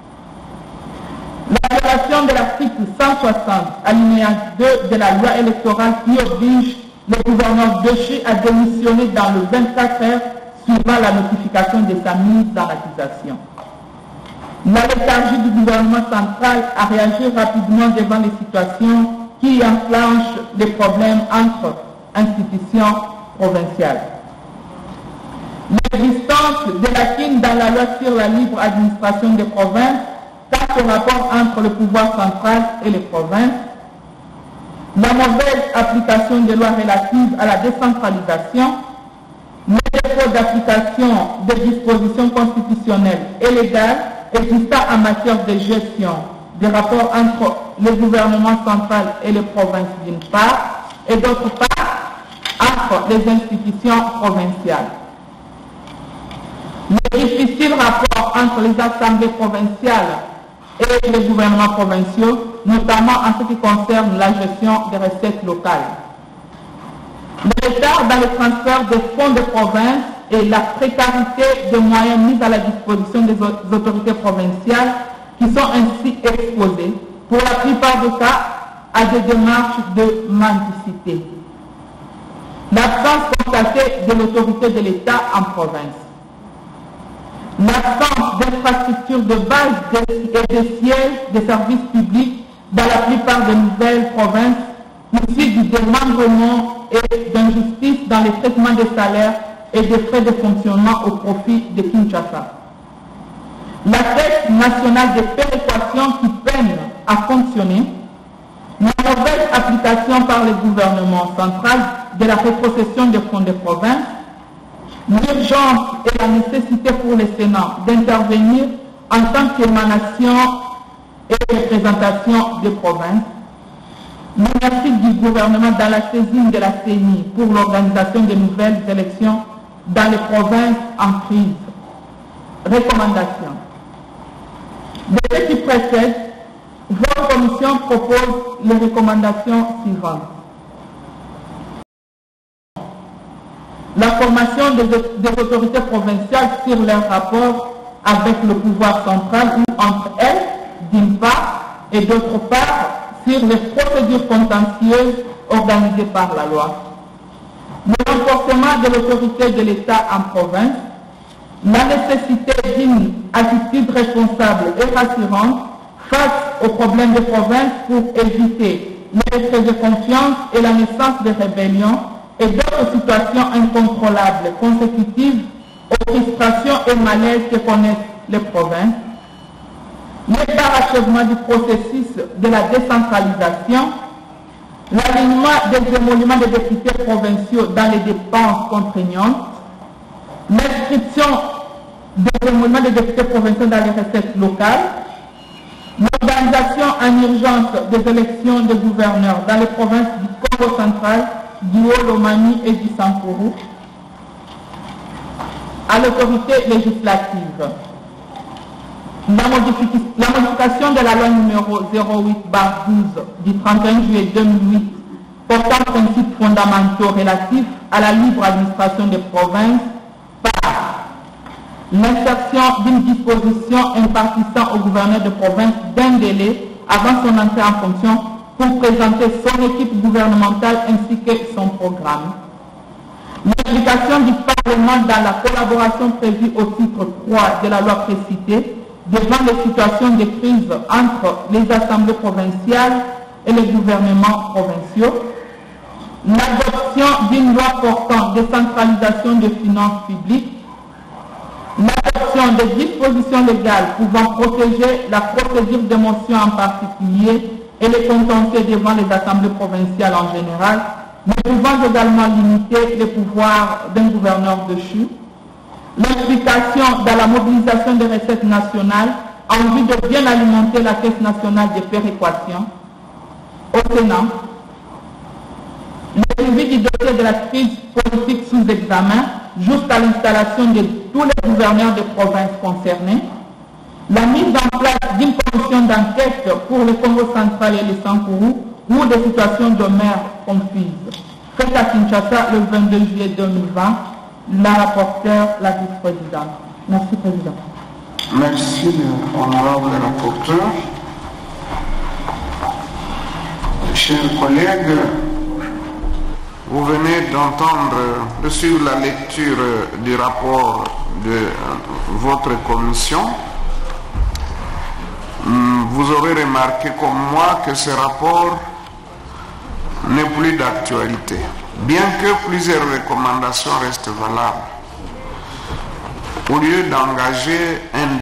La violation de l'article cent soixante, alinéa deux de la loi électorale qui oblige le gouverneur déchu à démissionner dans le vingt-quatre heures suivant la notification de sa mise dans l'accusation. La léthargie du gouvernement central a réagi rapidement devant les situations qui enclenchent des problèmes entre institutions provinciales. L'existence de lacunes dans la loi sur la libre administration des provinces, tant au rapport entre le pouvoir central et les provinces, la mauvaise application des lois relatives à la décentralisation, le défaut d'application des dispositions constitutionnelles et légales existant en matière de gestion des rapports entre le gouvernement central et les provinces d'une part, et d'autre part, entre les institutions provinciales. Les difficiles rapports entre les assemblées provinciales et les gouvernements provinciaux, notamment en ce qui concerne la gestion des recettes locales. Le retard dans le transfert des fonds de province et la précarité des moyens mis à la disposition des autorités provinciales qui sont ainsi exposées, pour la plupart des cas, à des démarches de mendicité. L'absence constatée de l'autorité de l'État en province. L'absence d'infrastructures de base et de sièges des services publics dans la plupart des nouvelles provinces, issues du démembrement et d'injustice dans les traitements des salaires et des frais de fonctionnement au profit de Kinshasa. La Caisse nationale de péréquation qui peine à fonctionner, la mauvaise application par le gouvernement central de la rétrocession des fonds des provinces, l'urgence et la nécessité pour le Sénat d'intervenir en tant qu'émanation et représentation des provinces, l'inertie du gouvernement dans la saisine de la C E N I pour l'organisation de nouvelles élections dans les provinces en crise. Recommandations. De ce qui précède, votre commission propose les recommandations suivantes. La formation des, des autorités provinciales sur leurs rapports avec le pouvoir central ou entre elles, d'une part, et d'autre part, sur les procédures contentieuses organisées par la loi. Le renforcement de l'autorité de l'État en province, la nécessité d'une attitude responsable et rassurante face aux problèmes de province pour éviter l'excès de confiance et la naissance de rébellions et d'autres situations incontrôlables consécutives aux frustrations et malaises que connaissent les provinces, le parachèvement du processus de la décentralisation, l'alignement des émoluments des députés provinciaux dans les dépenses contraignantes, l'inscription des émoluments des députés provinciaux dans les recettes locales, l'organisation en urgence des élections de gouverneurs dans les provinces du Congo central, du Haut-Lomami et du Sankuru, à l'autorité législative. La, modific la modification de la loi numéro zéro huit barre douze du trente et un juillet deux mille huit portant principes fondamentaux relatifs à la libre administration des provinces par l'insertion d'une disposition impartissant au gouverneur de province d'un délai avant son entrée en fonction pour présenter son équipe gouvernementale ainsi que son programme. L'implication du Parlement dans la collaboration prévue au titre trois de la loi précitée devant les situations de crise entre les assemblées provinciales et les gouvernements provinciaux. L'adoption d'une loi portant décentralisation des finances publiques. L'adoption des dispositions légales pouvant protéger la procédure de motion en particulier et les contentieux devant les assemblées provinciales en général, mais pouvant également limiter les pouvoirs d'un gouverneur déchu. l'implication dans la mobilisation des recettes nationales en vue de bien alimenter la Caisse nationale de péréquation. Au Sénat, le suivi du dossier de la crise politique sous examen jusqu'à l'installation de tous les gouverneurs des provinces concernées, la mise en place d'une commission d'enquête pour le Congo central et le Sankourou où des situations demeurent confuses. Fait à Kinshasa le vingt-deux juillet deux mille vingt, la rapporteure, la vice-présidente. Merci, Président. Merci, honorable rapporteur. Chers collègues, vous venez d'entendre, de suivre la lecture du rapport de votre commission. Vous aurez remarqué comme moi que ce rapport n'est plus d'actualité, bien que plusieurs recommandations restent valables. Au lieu d'engager un...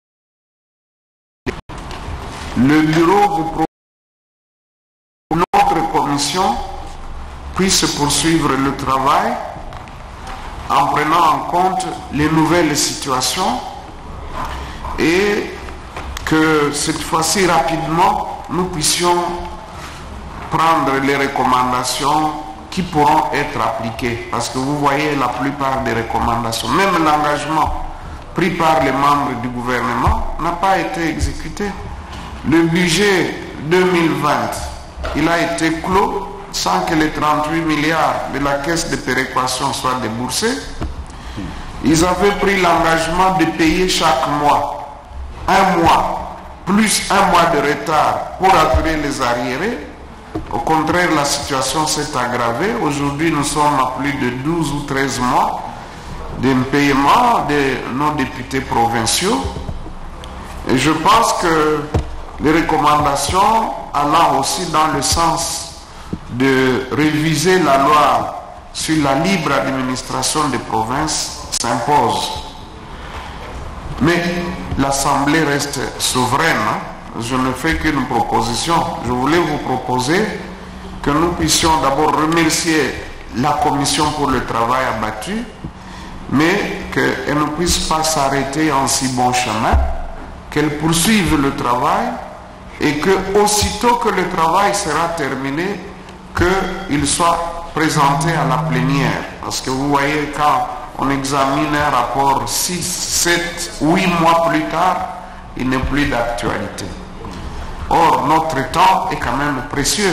Le bureau vous propose que notre commission puisse poursuivre le travail en prenant en compte les nouvelles situations et que cette fois-ci rapidement nous puissions prendre les recommandations qui pourront être appliquées. Parce que vous voyez la plupart des recommandations, même l'engagement pris par les membres du gouvernement n'a pas été exécuté. Le budget deux mille vingt, il a été clos sans que les trente-huit milliards de la caisse de péréquation soient déboursés. Ils avaient pris l'engagement de payer chaque mois, un mois, plus un mois de retard pour assurer les arriérés. Au contraire, la situation s'est aggravée. Aujourd'hui, nous sommes à plus de douze ou treize mois d'impayement de nos députés provinciaux. Et je pense que les recommandations allant aussi dans le sens de réviser la loi sur la libre administration des provinces s'imposent. Mais l'Assemblée reste souveraine. Je ne fais qu'une proposition. Je voulais vous proposer que nous puissions d'abord remercier la Commission pour le travail abattu, mais qu'elle ne puisse pas s'arrêter en si bon chemin, qu'elle poursuive le travail et que aussitôt que le travail sera terminé, qu'il soit présenté à la plénière. Parce que vous voyez, quand on examine un rapport six, sept, huit mois plus tard, il n'est plus d'actualité. Or, notre temps est quand même précieux.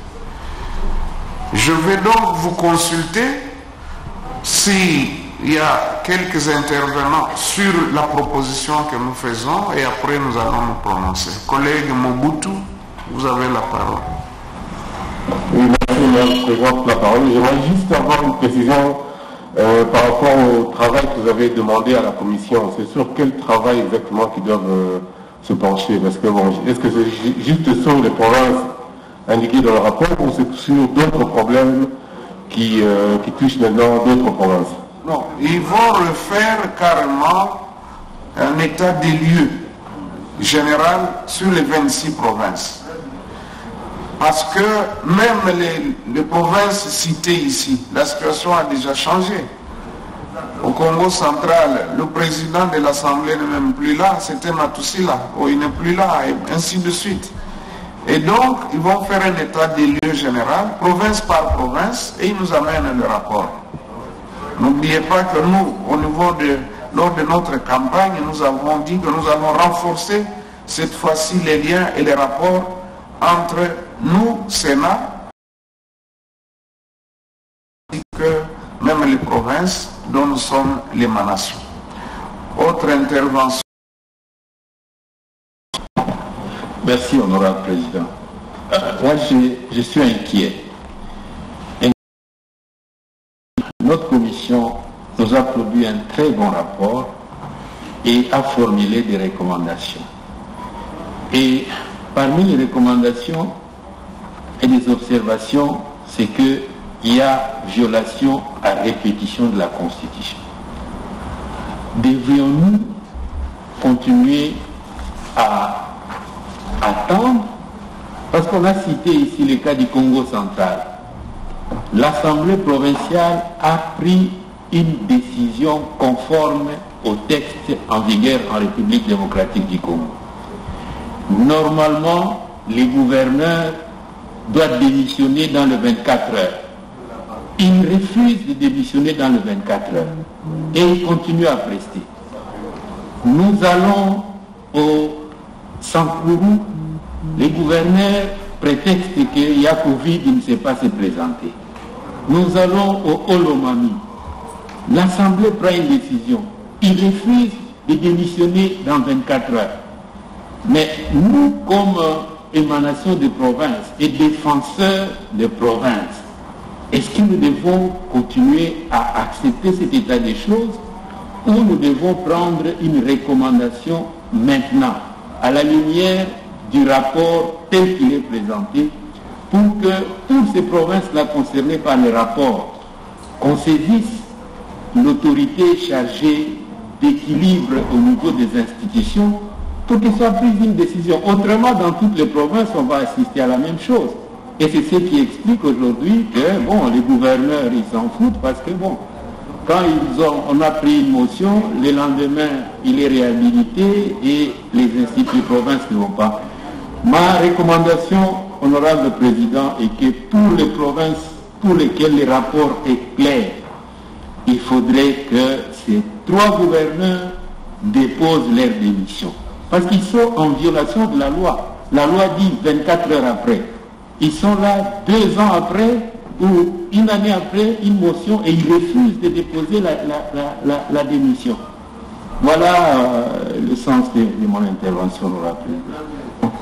Je vais donc vous consulter s'il y a quelques intervenants sur la proposition que nous faisons et après nous allons nous prononcer. Collègue Mobutu, vous avez la parole. Oui, merci, Madame Présidente, la parole. J'aimerais juste avoir une précision euh, par rapport au travail que vous avez demandé à la Commission. C'est sur quel travail exactement qu'ils doivent euh, se pencher? Parce que bon, est-ce que c'est juste sur les provinces indiquées dans le rapport ou c'est sur d'autres problèmes qui, euh, qui touchent maintenant d'autres provinces? Non, ils vont refaire carrément un état des lieux général sur les vingt-six provinces. Parce que même les, les provinces citées ici, la situation a déjà changé. Au Congo central, le président de l'Assemblée n'est même plus là, c'était Matousila, oh, il n'est plus là, et ainsi de suite. Et donc, ils vont faire un état des lieux général, province par province, et ils nous amènent le rapport. N'oubliez pas que nous, au niveau de, lors de notre campagne, nous avons dit que nous allons renforcer cette fois-ci les liens et les rapports entre nous, Sénat, et que même les provinces dont nous sommes l'émanation. Autre intervention. Merci, honorable président. Euh, moi, je, je suis inquiet. Notre commission nous a produit un très bon rapport et a formulé des recommandations. Et parmi les recommandations et les observations, c'est qu'il y a violation à répétition de la Constitution. Devrions-nous continuer à attendre? Parce qu'on a cité ici le cas du Congo central. L'Assemblée provinciale a pris une décision conforme au texte en vigueur en République démocratique du Congo. Normalement, les gouverneurs doivent démissionner dans les vingt-quatre heures. Ils refusent de démissionner dans les vingt-quatre heures et ils continuent à prester. Nous allons au Sankourou, les gouverneurs prétextent qu'il y a Covid, il ne sait pas se présenter. Nous allons au Olomami. L'Assemblée prend une décision. Ils refusent de démissionner dans vingt-quatre heures. Mais nous, comme émanation de province et défenseurs de province, est-ce que nous devons continuer à accepter cet état des choses ou nous devons prendre une recommandation maintenant, à la lumière du rapport tel qu'il est présenté, pour que toutes ces provinces-là concernées par le rapport, qu'on saisisse l'autorité chargée d'équilibre au niveau des institutions pour qu'il soit prise une décision. Autrement, dans toutes les provinces, on va assister à la même chose. Et c'est ce qui explique aujourd'hui que, bon, les gouverneurs, ils s'en foutent parce que, bon, quand ils ont, on a pris une motion, le lendemain, il est réhabilité et les instituts de province ne vont pas. Ma recommandation, honorable président, est que pour les provinces pour lesquelles le rapport est clair, il faudrait que ces trois gouverneurs déposent leur démission. Parce qu'ils sont en violation de la loi. La loi dit vingt-quatre heures après. Ils sont là deux ans après ou une année après une motion et ils refusent de déposer la, la, la, la, la démission. Voilà euh, le sens de, de mon intervention, honorable président.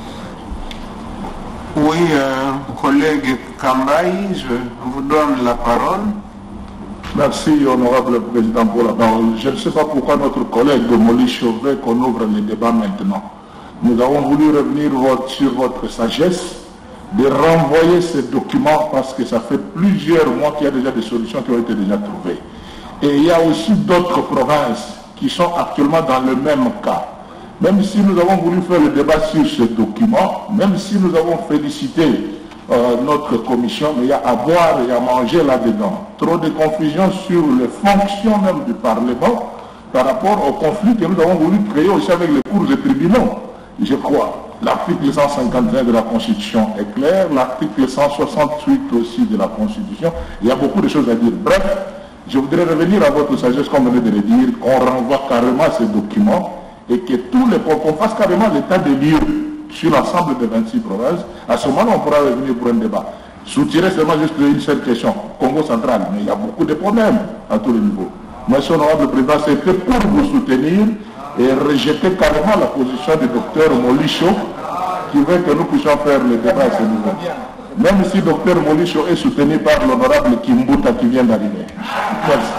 Oui, euh, collègue Kambaï, je vous donne la parole. Merci, honorable président, pour la parole. Je ne sais pas pourquoi notre collègue de Molich veut qu'on ouvre le débat maintenant. Nous avons voulu revenir sur votre sagesse de renvoyer ces documents parce que ça fait plusieurs mois qu'il y a déjà des solutions qui ont été déjà trouvées. Et il y a aussi d'autres provinces qui sont actuellement dans le même cas. Même si nous avons voulu faire le débat sur ce document, même si nous avons félicité euh, notre commission, mais il y a à boire et à manger là-dedans. Trop de confusion sur les fonctions même du Parlement par rapport au conflit que nous avons voulu créer aussi avec les cours et tribunaux, je crois. L'article cent cinquante et un de la Constitution est clair, l'article cent soixante-huit aussi de la Constitution, il y a beaucoup de choses à dire. Bref, je voudrais revenir à votre sagesse, comme vous venez de le dire, qu'on renvoie carrément à ces documents et que tous les qu'on fasse carrément l'état des lieux sur l'ensemble des vingt-six provinces. À ce moment-là, on pourra revenir pour un débat. Soutirer seulement juste une seule question, Congo central, mais il y a beaucoup de problèmes à tous les niveaux. Monsieur honorable président, c'est que pour vous soutenir et rejeter carrément la position du docteur Molicho qui veut que nous puissions faire le débat à ce niveau. Même si docteur Molicho est soutenu par l'honorable Kimbuta qui vient d'arriver. Merci.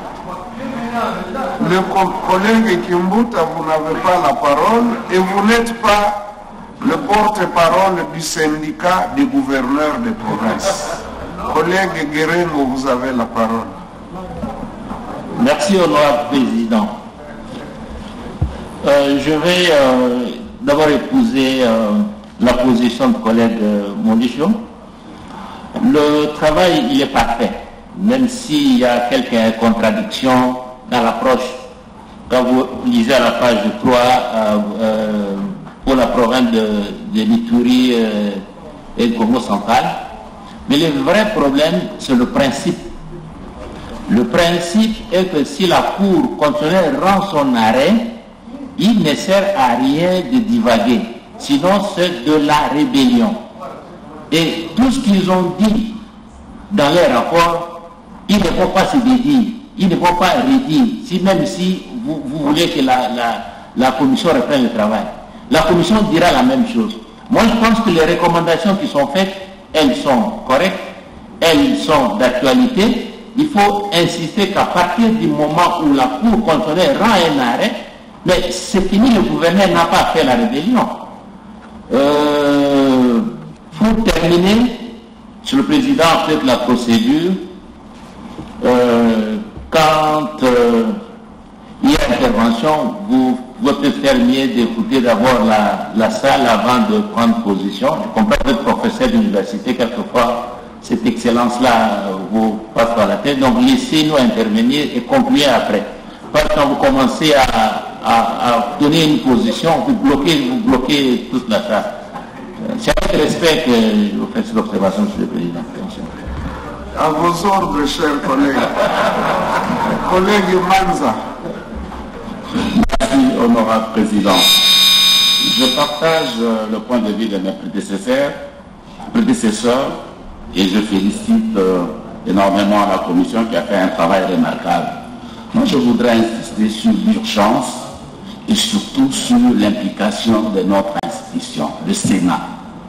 Le collègue Kimbuta, vous n'avez pas la parole et vous n'êtes pas le porte-parole du syndicat des gouverneurs de province. Collègue Guérengo, vous avez la parole. Merci, honorable président. Euh, je vais euh, d'abord épouser euh, la position du collègue euh, Molicho. Le travail, il est parfait, même s'il y a quelques contradictions dans l'approche. Quand vous lisez à la page trois, euh, euh, pour la province de, de l'Ituri euh, et le Congo central, mais le vrai problème, c'est le principe. Le principe est que si la Cour constitutionnelle rend son arrêt, il ne sert à rien de divaguer, sinon c'est de la rébellion. Et tout ce qu'ils ont dit dans leur rapport, il ne faut pas se dédire, il ne faut pas redire, si, même si vous, vous voulez que la, la, la commission reprenne le travail. La commission dira la même chose. Moi, je pense que les recommandations qui sont faites, elles sont correctes, elles sont d'actualité. Il faut insister qu'à partir du moment où la Cour constitutionnelle rend un arrêt, mais c'est fini, le gouverneur n'a pas fait la rébellion. Euh, pour terminer, sur le président, peut-être la procédure, euh, quand euh, il y a intervention, vous, vous pouvez faire mieux d'écouter d'abord la, la salle avant de prendre position. Je comprends que le professeur d'université, quelquefois, cette excellence-là vous passe par la tête, donc laissez-nous intervenir et conclure après. Parce que quand vous commencez à, à, à donner une position, vous bloquez, vous bloquez toute la chose. C'est avec respect que je vous fais cette observation, Monsieur le Président. À vos ordres, chers collègues. Collègue Manza. Merci, honorable Président. Je partage le point de vue de mes prédécesseurs, prédécesseurs et je félicite euh, énormément la Commission qui a fait un travail remarquable. Moi, je voudrais insister sur l'urgence et surtout sur l'implication de notre institution, le Sénat.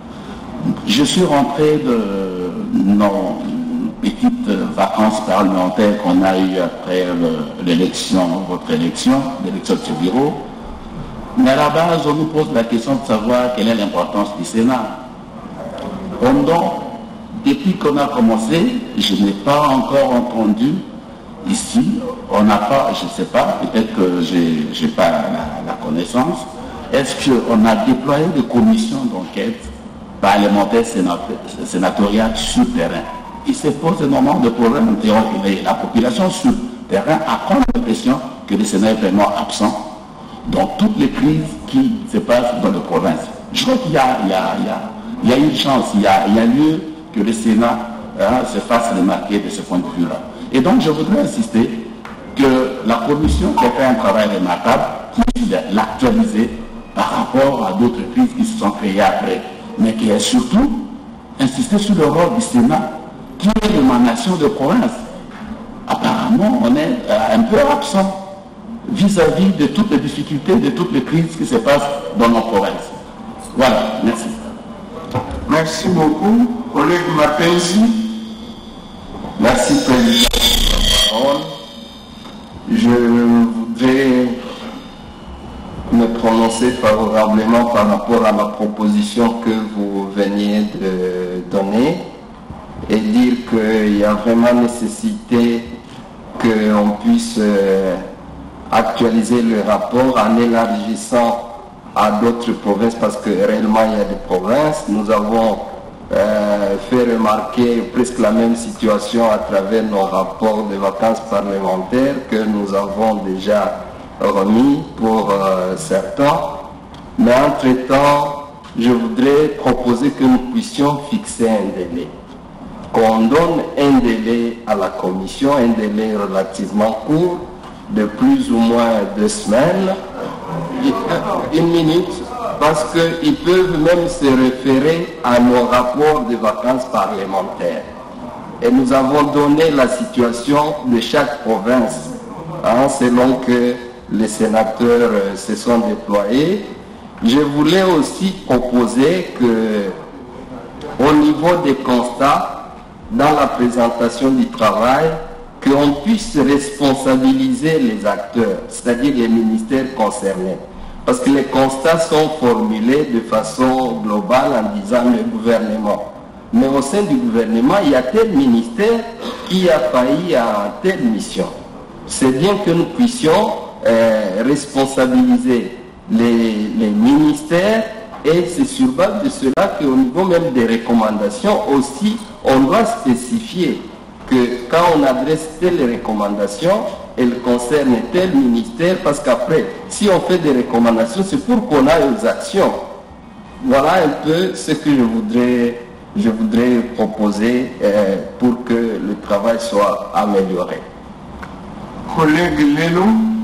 Je suis rentré de nos petites vacances parlementaires qu'on a eues après l'élection, votre élection, l'élection de ce bureau. Mais à la base, on nous pose la question de savoir quelle est l'importance du Sénat. Pendant, depuis qu'on a commencé, je n'ai pas encore entendu ici, on n'a pas, je ne sais pas, peut-être que je n'ai pas la, la connaissance, est-ce qu'on a déployé des commissions d'enquête parlementaires sénatoriales sur le terrain? Il se pose énormément de problèmes. La population sur le terrain a l'impression que le Sénat est vraiment absent dans toutes les crises qui se passent dans les provinces. Je crois qu'il y a, il y a, il y a, il y a une chance, il y a, il y a lieu que le Sénat hein, se fasse remarquer de ce point de vue-là. Et donc je voudrais insister que la Commission qui a fait un travail remarquable puisse l'actualiser par rapport à d'autres crises qui se sont créées après, mais qui est surtout insister sur le rôle du Sénat qui est l'émanation de province. Apparemment, on est euh, un peu absent vis-à-vis de toutes les difficultés, de toutes les crises qui se passent dans nos provinces. Voilà, merci. Merci beaucoup. Collègue Mapenzi. Merci, Président. Je voudrais me prononcer favorablement par rapport à la proposition que vous veniez de donner et dire qu'il y a vraiment nécessité qu'on puisse euh, actualiser le rapport en élargissant à d'autres provinces parce que réellement il y a des provinces. Nous avons euh, fait remarquer presque la même situation à travers nos rapports de vacances parlementaires que nous avons déjà remis pour euh, certains. Mais entre-temps, je voudrais proposer que nous puissions fixer un délai. Qu'on donne un délai à la Commission, un délai relativement court, de plus ou moins deux semaines, une minute, parce qu'ils peuvent même se référer à nos rapports de vacances parlementaires. Et nous avons donné la situation de chaque province, hein, selon que les sénateurs euh, se sont déployés. Je voulais aussi proposer que, au niveau des constats, dans la présentation du travail, qu'on puisse responsabiliser les acteurs, c'est-à-dire les ministères concernés. Parce que les constats sont formulés de façon globale en disant le gouvernement. Mais au sein du gouvernement, il y a tel ministère qui a failli à telle mission. C'est bien que nous puissions euh, responsabiliser les, les ministères et c'est sur base de cela qu'au niveau même des recommandations aussi, on doit spécifier que quand on adresse telle recommandation, elle concerne tel ministère, parce qu'après, si on fait des recommandations, c'est pour qu'on aille aux actions. Voilà un peu ce que je voudrais, je voudrais proposer euh, pour que le travail soit amélioré. Collègue Lélo.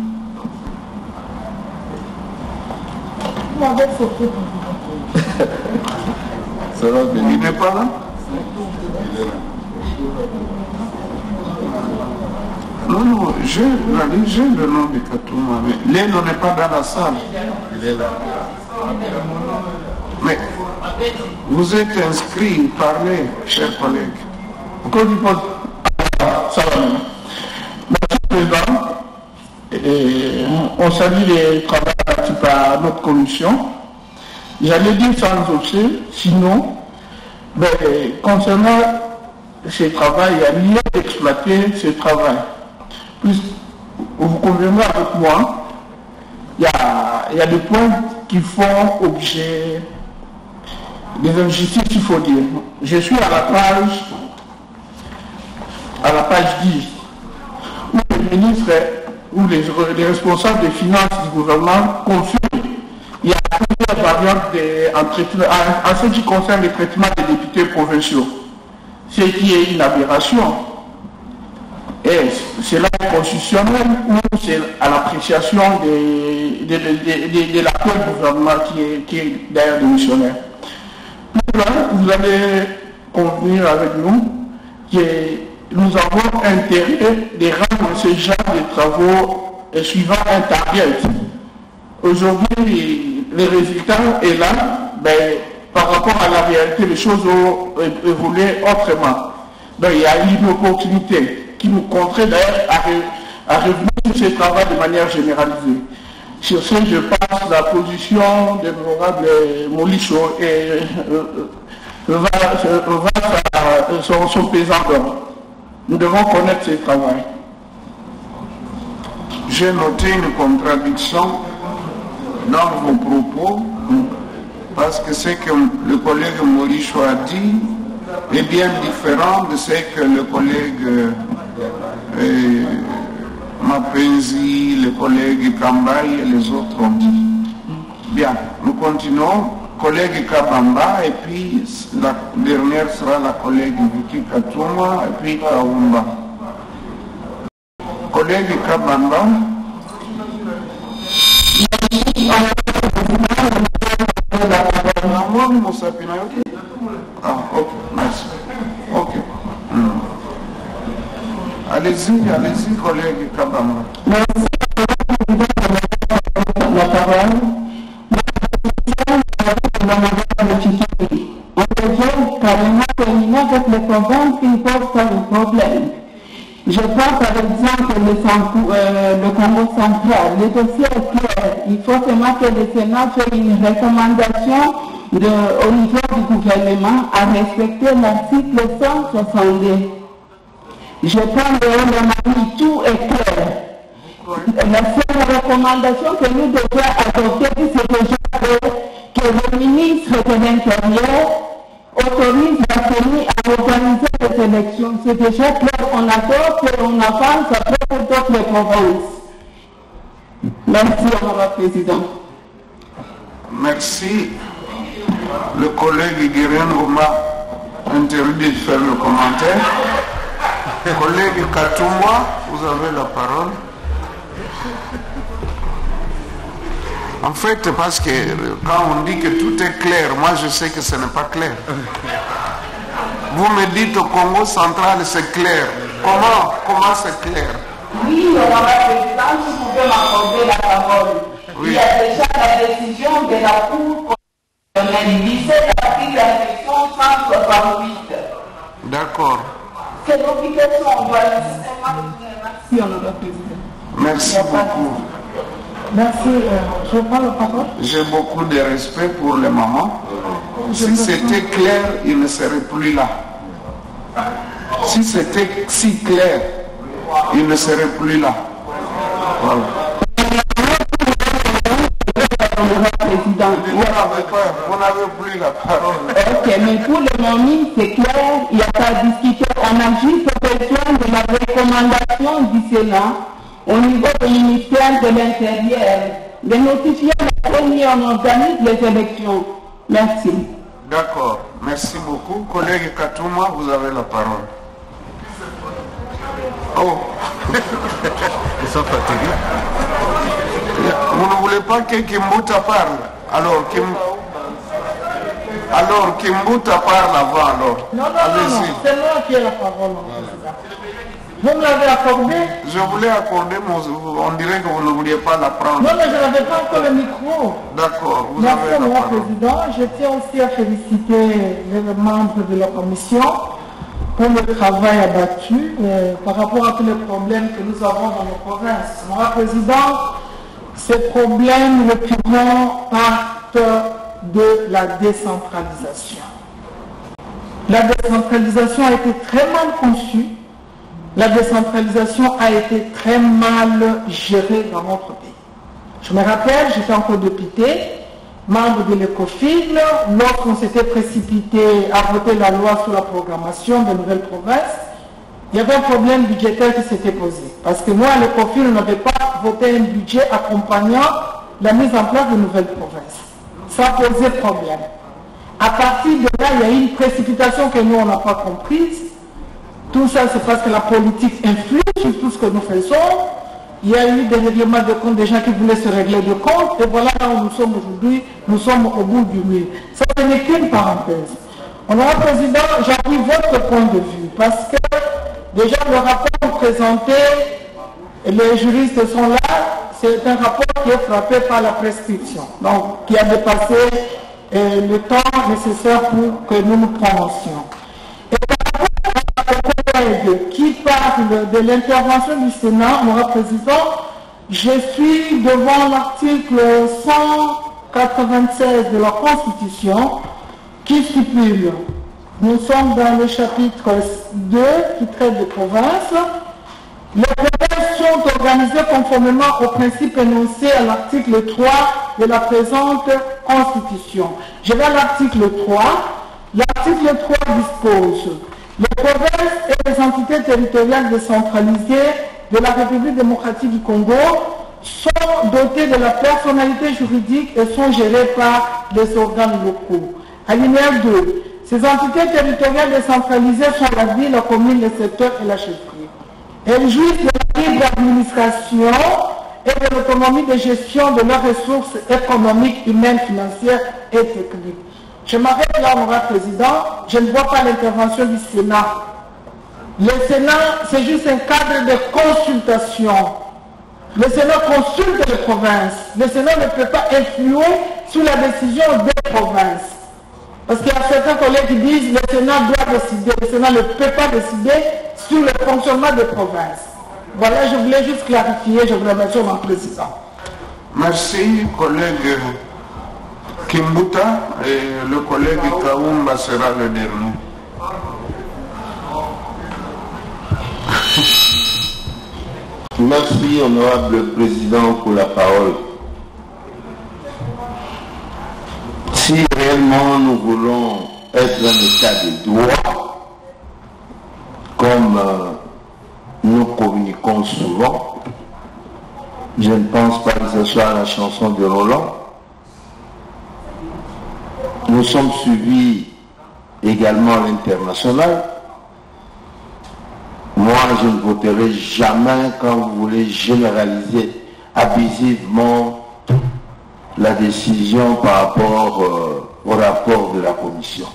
Ça va venir. Il n'est pas là? Non, non, j'ai le nom de Katouma, mais Lélo n'est pas dans la salle. Il est là. Mais vous êtes inscrit, parlez, chers collègues. Encore une fois, ça va même. Merci, Président. Et on salue les travaux participés à notre commission. J'allais dire sans objet, sinon, ben, concernant ce travail, il y a lieu d'exploiter ce travail. Plus, vous conviendrez avec moi, il y a, il y a des points qui font objet des injustices, il faut dire. Je suis à la page à la page dix, où les ministres ou les, les responsables des finances du gouvernement confirment il y a plusieurs variantes de, en, traitement, en, en ce qui concerne le traitement des députés provinciaux, ce qui est une aberration. Et c'est là constitutionnel ou c'est à l'appréciation de, de, de, de, de l'actuel gouvernement qui est, qui est d'ailleurs démissionnaire. Puis là, vous allez convenir avec nous que nous avons intérêt de rendre ce genre de travaux et suivant un target. Aujourd'hui, le résultat est là, ben, par rapport à la réalité, les choses ont évolué autrement. Donc il y a une opportunité qui nous contraint d'ailleurs à, à revenir sur ce travail de manière généralisée. Sur ce, je passe la position de l'honorable Molicho et euh, euh, va, euh, va son, son pesant d'or. Nous devons connaître ce travail. J'ai noté une contradiction dans vos propos, parce que ce que le collègue Molicho a dit est bien différent de ce que le collègue euh, Mapenzi, le collègue Kambaï et les autres ont dit. Bien, nous continuons. Collègue Kabamba, et puis la dernière sera la collègue Vicky Katuma, et puis Kaumba. Collègue Kabamba. Ah, ok, merci. Ok. Hmm. Allez-y, allez-y, collègue Kabamba. Merci, la parole. On devrait carrément terminer avec le problème qui ne pose pas de problème. Je pense par exemple le, euh, le Congo central. Le dossier est clair. Il faut seulement que le Sénat fasse une recommandation de, au niveau du gouvernement à respecter l'article cent soixante-deux. Je pense que le tout est clair. La seule recommandation que nous devons adopter, c'est déjà que le ministre de l'Intérieur autorise la CENI à organiser les élections. C'est déjà clair, on attend qu'on avance après pour d'autres provinces. Merci, Madame la Présidente. Merci. Le collègue Guérin m'a interdit de faire le commentaire. Collègue Katouma, vous avez la parole. En fait, parce que quand on dit que tout est clair, moi je sais que ce n'est pas clair. Vous me dites au Congo central c'est clair. Comment Comment c'est clair? Oui, Madame la Présidente, vous pouvez m'accorder la parole. Oui. Il y a déjà la décision de la Cour constitutionnelle, dix-sept articles à la section cent soixante-huit. D'accord. C'est l'obligation, on doit Merci, Madame la Présidente. Merci beaucoup. Merci. Euh, je prends la parole. J'ai beaucoup de respect pour les mamans. Si c'était clair, il ne serait plus là. Si c'était si clair, il ne serait plus là. Voilà. Vous n'avez plus la parole. Ok, mais pour le moment, c'est clair, il n'y a pas à discuter. On a juste besoin de la recommandation du Sénat au niveau du ministère de l'Intérieur de notifier la première on organise les élections. Merci. D'accord, merci beaucoup. Collègue Katouma, vous avez la parole. Oh, ils sont fatigués. Vous ne voulez pas que Kimbuta parle? Alors, Kim... alors Kimbuta parle avant, alors. Non, non, non, non. C'est moi qui ai la parole. Vous me l'avez accordé? Je voulais accorder, mais on dirait que vous ne vouliez pas la prendre. Non, mais je n'avais pas encore le micro. D'accord, vous Merci, avez la Madame parole. la Présidente. Je tiens aussi à féliciter les membres de la Commission pour le travail abattu euh, par rapport à tous les problèmes que nous avons dans nos provinces. Madame la Présidente, ces problèmes récurrents partent de la décentralisation. La décentralisation a été très mal conçue. La décentralisation a été très mal gérée dans notre pays. Je me rappelle, j'étais encore député, membre de l'ECOFIL, lorsqu'on s'était précipité à voter la loi sur la programmation de nouvelles provinces, il y avait un problème budgétaire qui s'était posé. Parce que moi, le COFI, on n'avait pas voté un budget accompagnant la mise en place de nouvelles provinces. Ça posait problème. À partir de là, il y a eu une précipitation que nous, on n'a pas comprise. Tout ça, c'est parce que la politique influe sur tout ce que nous faisons. Il y a eu des règlements de compte, des gens qui voulaient se régler de compte. Et voilà là où nous sommes aujourd'hui. Nous sommes au bout du mur. Ça n'est qu'une parenthèse. Honorable Président, j'appuie votre point de vue. Parce que déjà, le rapport présenté, les juristes sont là. C'est un rapport qui est frappé par la prescription. Donc, qui a dépassé euh, le temps nécessaire pour que nous nous prononcions. Et par rapport à collègue qui parle de l'intervention du Sénat, mon président, je suis devant l'article cent quatre-vingt-seize de la Constitution qui stipule, nous sommes dans le chapitre deux qui traite des provinces. Les provinces sont organisées conformément aux principes énoncés à l'article trois de la présente Constitution. Je vais à l'article trois. L'article trois dispose: les provinces et les entités territoriales décentralisées de la République démocratique du Congo sont dotées de la personnalité juridique et sont gérées par les organes locaux. Alinéa deux. Ces entités territoriales décentralisées sont la ville, la commune, le secteur et la chefferie. Elles jouissent de la libre administration et de l'autonomie de gestion de leurs ressources économiques, humaines, financières et techniques. Je m'arrête là, honorable président. Je ne vois pas l'intervention du Sénat. Le Sénat, c'est juste un cadre de consultation. Le Sénat consulte les provinces. Le Sénat ne peut pas influer sur la décision des provinces. Parce qu'il y a certains collègues qui disent que le Sénat doit décider. Le Sénat ne peut pas décider sur le fonctionnement des provinces. Voilà, je voulais juste clarifier. Je vous remercie, mon président. Merci, collègue Kimbuta. Et le collègue Kaoumba sera le dernier. Merci, honorable président, pour la parole. Si réellement nous voulons être dans l'état de droit, comme euh, nous communiquons souvent, je ne pense pas que ce soit la chanson de Roland. Nous sommes suivis également à l'international. Moi, je ne voterai jamais quand vous voulez généraliser abusivement la décision par rapport euh, au rapport de la commission.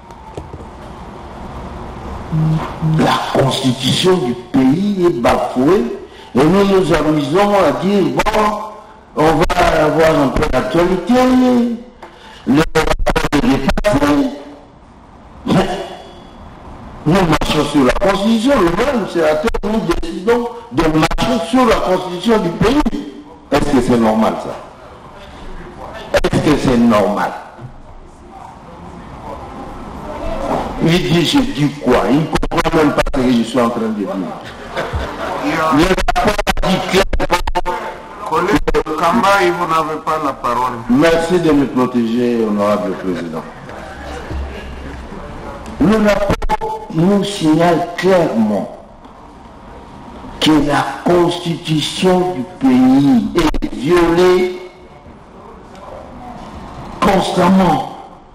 La constitution du pays est bafouée et nous nous amusons à dire, bon, on va avoir un peu d'actualité, le rapport est dépassé. Mais nous marchons sur la constitution, le même sénateur, nous décidons de marcher sur la constitution du pays. Est-ce que c'est normal ça? Est-ce que c'est normal? Il dit, je dis quoi? Il ne comprend même pas ce que je suis en train de dire. Le rapport dit clairement. Collègue Kambaï, vous n'avez pas la parole. Merci de me protéger, honorable président. Le rapport nous signale clairement que la constitution du pays est violée constamment.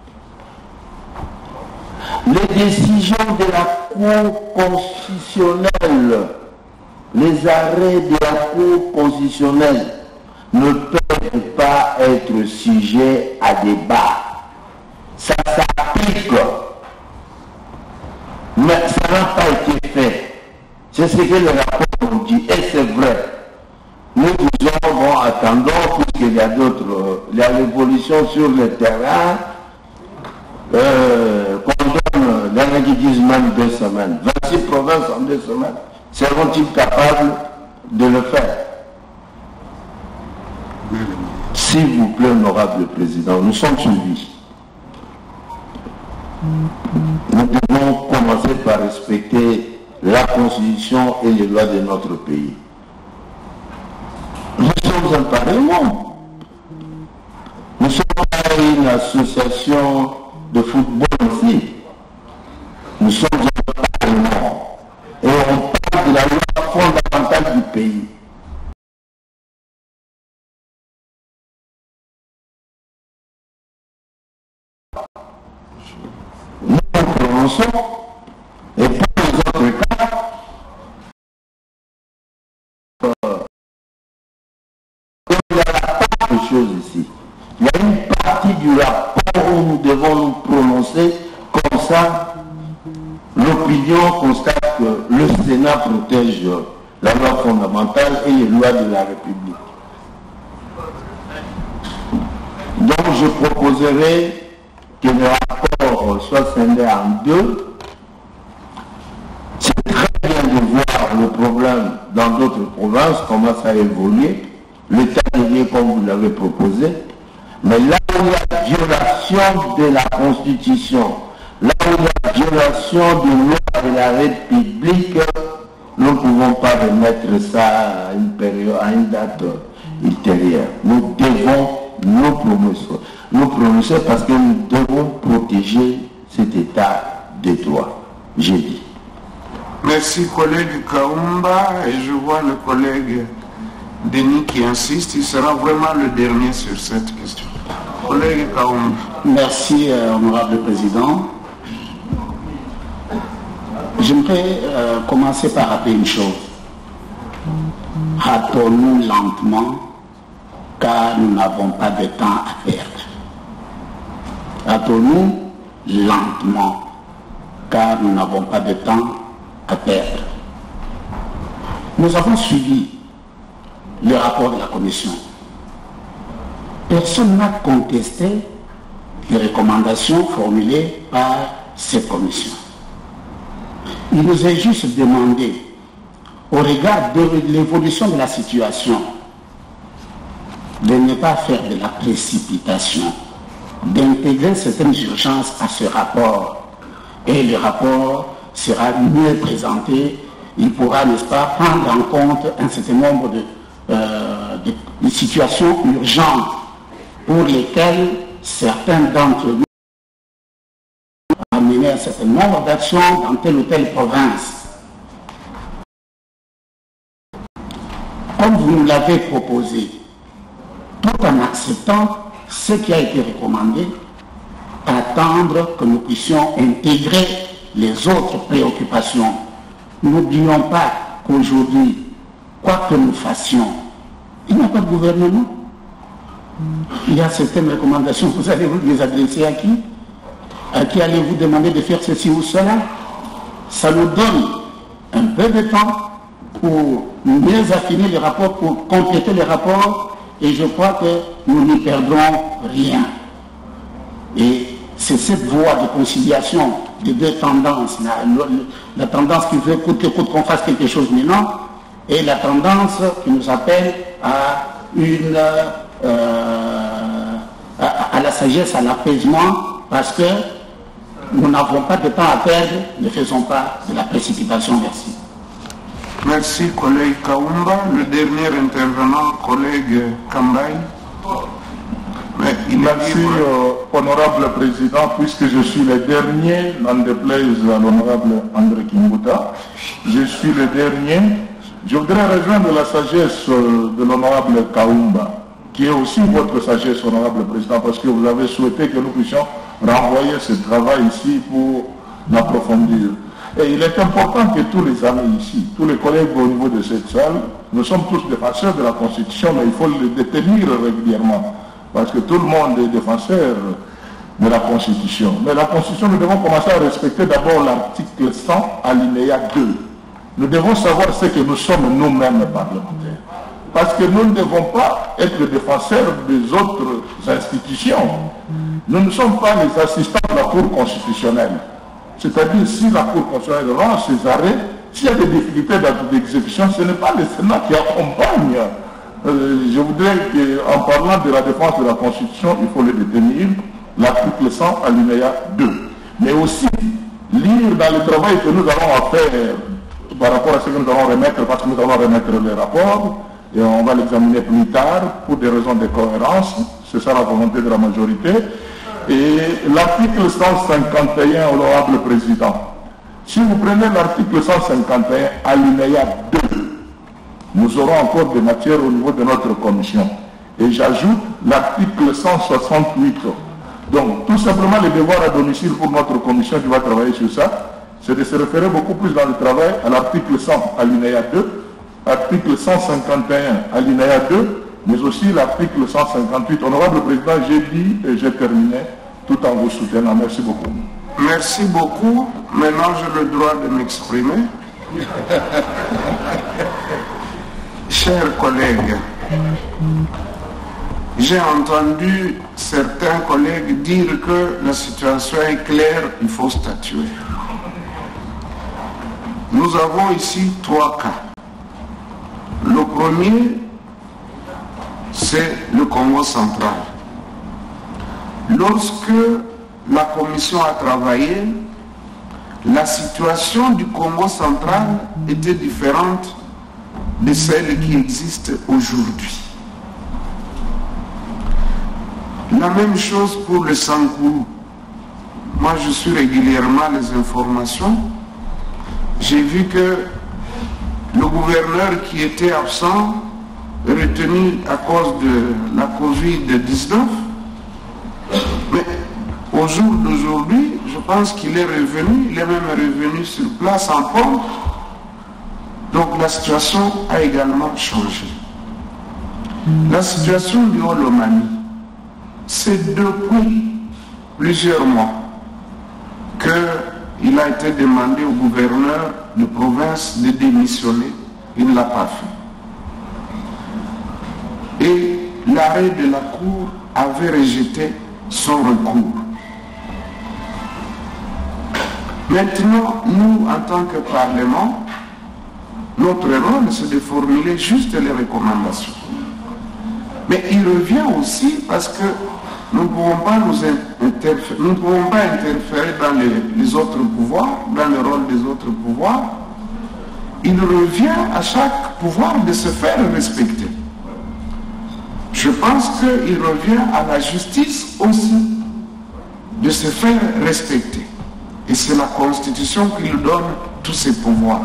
Les décisions de la Cour constitutionnelle, les arrêts de la Cour constitutionnelle ne peuvent pas être sujets à débat. Ça s'applique. Mais ça n'a pas été fait. C'est ce que le rapport nous dit. Et c'est vrai. Nous disons, bon, attendons, puisqu'il y a d'autres, il y a l'évolution sur le terrain, euh, qu'on donne, il y en a qui disent même deux semaines. vingt-six provinces en deux semaines. Seront-ils capables de le faire? S'il vous plaît, honorable président, nous sommes suivis. Nous devons commencer par respecter la Constitution et les lois de notre pays. Nous sommes un parlement. Nous sommes une association de football ici. Nous sommes un parlement. Et on prononçons. Et pour les autres cas, euh, il y a la part de choses ici. Il y a une partie du rapport où nous devons nous prononcer, comme ça, l'opinion constate que le Sénat protège la loi fondamentale et les lois de la République. Donc je proposerai que le rapport soit scindé en deux. C'est très bien de voir le problème dans d'autres provinces, comment ça a évolué. L'État de lieu comme vous l'avez proposé. Mais là où il y a violation de la Constitution, là où il y a violation de loi de la République, nous ne pouvons pas remettre ça à une période, à une date ultérieure. Nous devons nous prononcer, nous prononcer parce que nous devons protéger cet état de droit. J'ai dit. Merci collègue Kaumba, et je vois le collègue Denis qui insiste, il sera vraiment le dernier sur cette question. Collègue Kaumba. Merci, euh, honorable président. J'aimerais euh, commencer par rappeler une chose. Hâtons-nous lentement, car nous n'avons pas de temps à perdre. Hâtons-nous lentement, car nous n'avons pas de temps à perdre. Nous avons suivi le rapport de la commission. Personne n'a contesté les recommandations formulées par cette commission. Il nous est juste demandé, au regard de l'évolution de la situation, de ne pas faire de la précipitation, d'intégrer certaines urgences à ce rapport. Et le rapport sera mieux présenté. Il pourra, n'est-ce pas, prendre en compte un certain nombre de, euh, de, de situations urgentes pour lesquelles certains d'entre nous ont mené un certain nombre d'actions dans telle ou telle province. Comme vous nous l'avez proposé, tout en acceptant ce qui a été recommandé, attendre que nous puissions intégrer les autres préoccupations. N'oublions pas qu'aujourd'hui, quoi que nous fassions, il n'y a pas de gouvernement. Il y a certaines recommandations, vous allez vous les adresser à qui? À qui allez-vous demander de faire ceci ou cela? Ça nous donne un peu de temps pour mieux affiner les rapports, pour compléter les rapports, et je crois que nous n'y perdrons rien. Et c'est cette voie de conciliation des deux tendances, la, la tendance qui veut coûte que coûte qu'on fasse quelque chose maintenant, et la tendance qui nous appelle à une euh, à, à la sagesse, à l'apaisement, parce que nous n'avons pas de temps à perdre, ne faisons pas de la précipitation. Merci. Merci collègue Kaumba. Le dernier intervenant, collègue Kambaï. Merci euh, honorable président, puisque je suis le dernier, n'en déplaise à l'honorable André Kimbuta, je suis le dernier. Je voudrais rejoindre la sagesse euh, de l'honorable Kaumba, qui est aussi votre sagesse, honorable président, parce que vous avez souhaité que nous puissions renvoyer ce travail ici pour l'approfondir. Et il est important que tous les amis ici, tous les collègues au niveau de cette salle, nous sommes tous défenseurs de la Constitution, mais il faut le détenir régulièrement. Parce que tout le monde est défenseur de la Constitution. Mais la Constitution, nous devons commencer à respecter d'abord l'article cent, alinéa deux. Nous devons savoir ce que nous sommes nous-mêmes parlementaires. Parce que nous ne devons pas être défenseurs des autres institutions. Nous ne sommes pas les assistants de la Cour constitutionnelle. C'est-à-dire, si la Cour constitutionnelle rend ses arrêts, s'il y a des difficultés d'exécution, ce n'est pas le Sénat qui accompagne. Euh, je voudrais qu'en parlant de la défense de la Constitution, il faut le détenir, l'article cent, alinéa deux. Mais aussi, lire dans le travail que nous avons à faire par rapport à ce que nous allons remettre, parce que nous allons remettre les rapports, et on va l'examiner plus tard pour des raisons de cohérence, c'est ça la volonté de la majorité. Et l'article cent cinquante et un, honorable président, si vous prenez l'article cent cinquante et un, alinéa deux, nous aurons encore des matières au niveau de notre commission. Et j'ajoute l'article cent soixante-huit Donc, tout simplement, le devoir à domicile pour notre commission qui va travailler sur ça, c'est de se référer beaucoup plus dans le travail à l'article cent, alinéa deux, article cent cinquante et un, alinéa deux, mais aussi l'article cent cinquante-huit. Honorable Président, j'ai dit et j'ai terminé tout en vous soutenant. Merci beaucoup. Merci beaucoup. Maintenant, j'ai le droit de m'exprimer. Chers collègues, j'ai entendu certains collègues dire que la situation est claire, il faut statuer. Nous avons ici trois cas. Le premier, c'est le Congo central. Lorsque la commission a travaillé, la situation du Congo central était différente de celle qui existe aujourd'hui. La même chose pour le Sankourou. Moi, je suis régulièrement les informations. J'ai vu que le gouverneur qui était absent, retenu à cause de la covid dix-neuf, mais au jour d'aujourd'hui, je pense qu'il est revenu, il est même revenu sur place en pompe. Donc la situation a également changé. La situation du Holomanie, c'est depuis plusieurs mois qu'il a été demandé au gouverneur de province de démissionner. Il ne l'a pas fait. Et l'arrêt de la Cour avait rejeté son recours. Maintenant, nous, en tant que Parlement, notre rôle, c'est de formuler juste les recommandations. Mais il revient aussi parce que nous ne pouvons pas, nous interférer, nous ne pouvons pas interférer dans les, les autres pouvoirs, dans le rôle des autres pouvoirs. Il revient à chaque pouvoir de se faire respecter. Je pense qu'il revient à la justice aussi de se faire respecter. Et c'est la Constitution qui lui donne tous ses pouvoirs.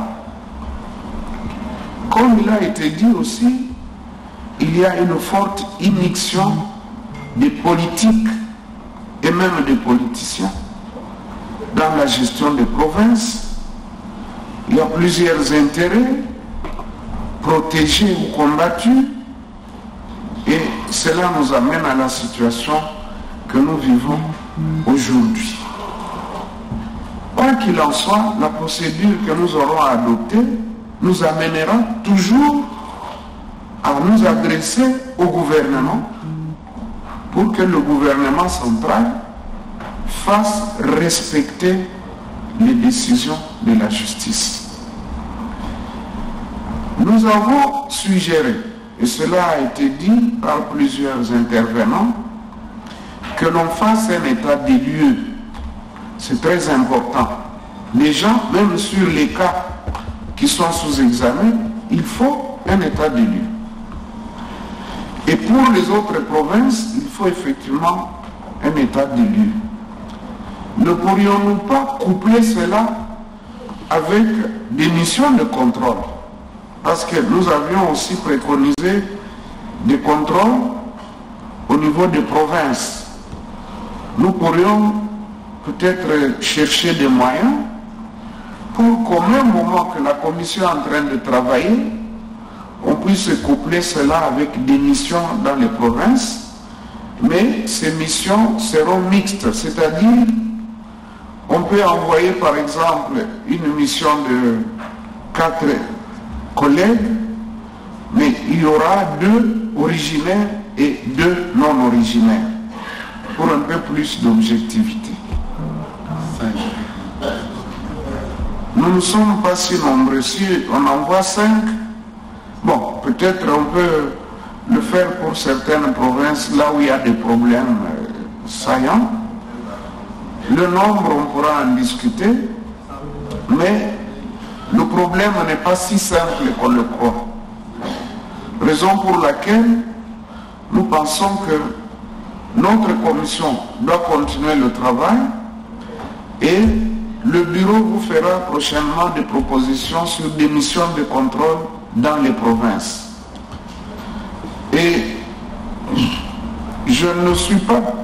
Comme il a été dit aussi, il y a une forte immixtion des politiques et même des politiciens dans la gestion des provinces. Il y a plusieurs intérêts protégés ou combattus et cela nous amène à la situation que nous vivons aujourd'hui. Quoi qu'il en soit, la procédure que nous aurons adoptée nous amènera toujours à nous adresser au gouvernement pour que le gouvernement central fasse respecter les décisions de la justice. Nous avons suggéré, et cela a été dit par plusieurs intervenants, que l'on fasse un état des lieux. C'est très important. Les gens, même sur les cas qui sont sous examen, il faut un état des lieux. Et pour les autres provinces, il faut effectivement un état des lieux. Ne pourrions-nous pas coupler cela avec des missions de contrôle? Parce que nous avions aussi préconisé des contrôles au niveau des provinces. Nous pourrions peut-être chercher des moyens pour qu'au même moment que la commission est en train de travailler, on puisse coupler cela avec des missions dans les provinces, mais ces missions seront mixtes, c'est-à-dire on peut envoyer par exemple une mission de quatre collègues, mais il y aura deux originaires et deux non originaires, pour un peu plus d'objectivité. Nous ne sommes pas si nombreux. Si on envoie cinq, bon, peut-être on peut le faire pour certaines provinces là où il y a des problèmes euh, saillants. Le nombre, on pourra en discuter, mais le problème n'est pas si simple qu'on le croit. Raison pour laquelle nous pensons que notre commission doit continuer le travail et le bureau vous fera prochainement des propositions sur des missions de contrôle dans les provinces. Et je ne suis pas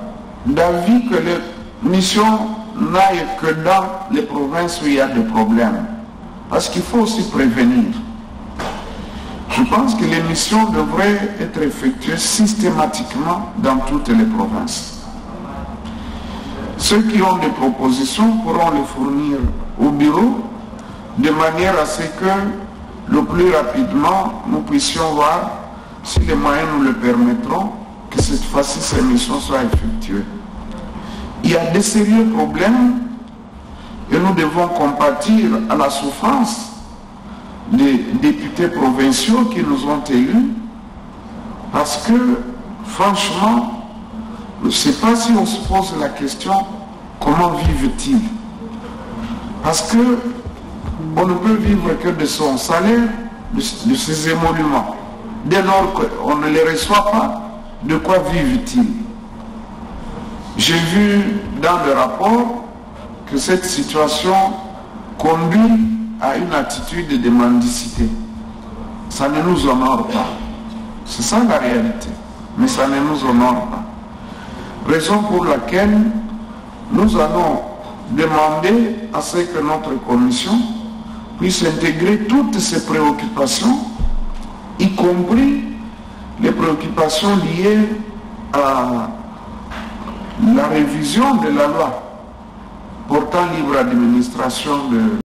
d'avis que les missions n'aillent que dans les provinces où il y a des problèmes. Parce qu'il faut aussi prévenir. Je pense que les missions devraient être effectuées systématiquement dans toutes les provinces. Ceux qui ont des propositions pourront les fournir au bureau de manière à ce que le plus rapidement nous puissions voir, si les moyens nous le permettront, que cette fois-ci ces missions soient effectuées. Il y a des sérieux problèmes et nous devons compatir à la souffrance des députés provinciaux qui nous ont élus, parce que franchement, je ne sais pas si on se pose la question comment vivent-ils, parce que on ne peut vivre que de son salaire, de, de ses émoluments. Dès lors qu'on ne les reçoit pas, de quoi vivent-ils? J'ai vu dans le rapport que cette situation conduit à une attitude de mendicité. Ça ne nous honore pas. C'est ça la réalité. Mais ça ne nous honore pas. Raison pour laquelle nous allons demander à ce que notre commission puisse intégrer toutes ces préoccupations, y compris les préoccupations liées à la révision de la loi portant libre administration de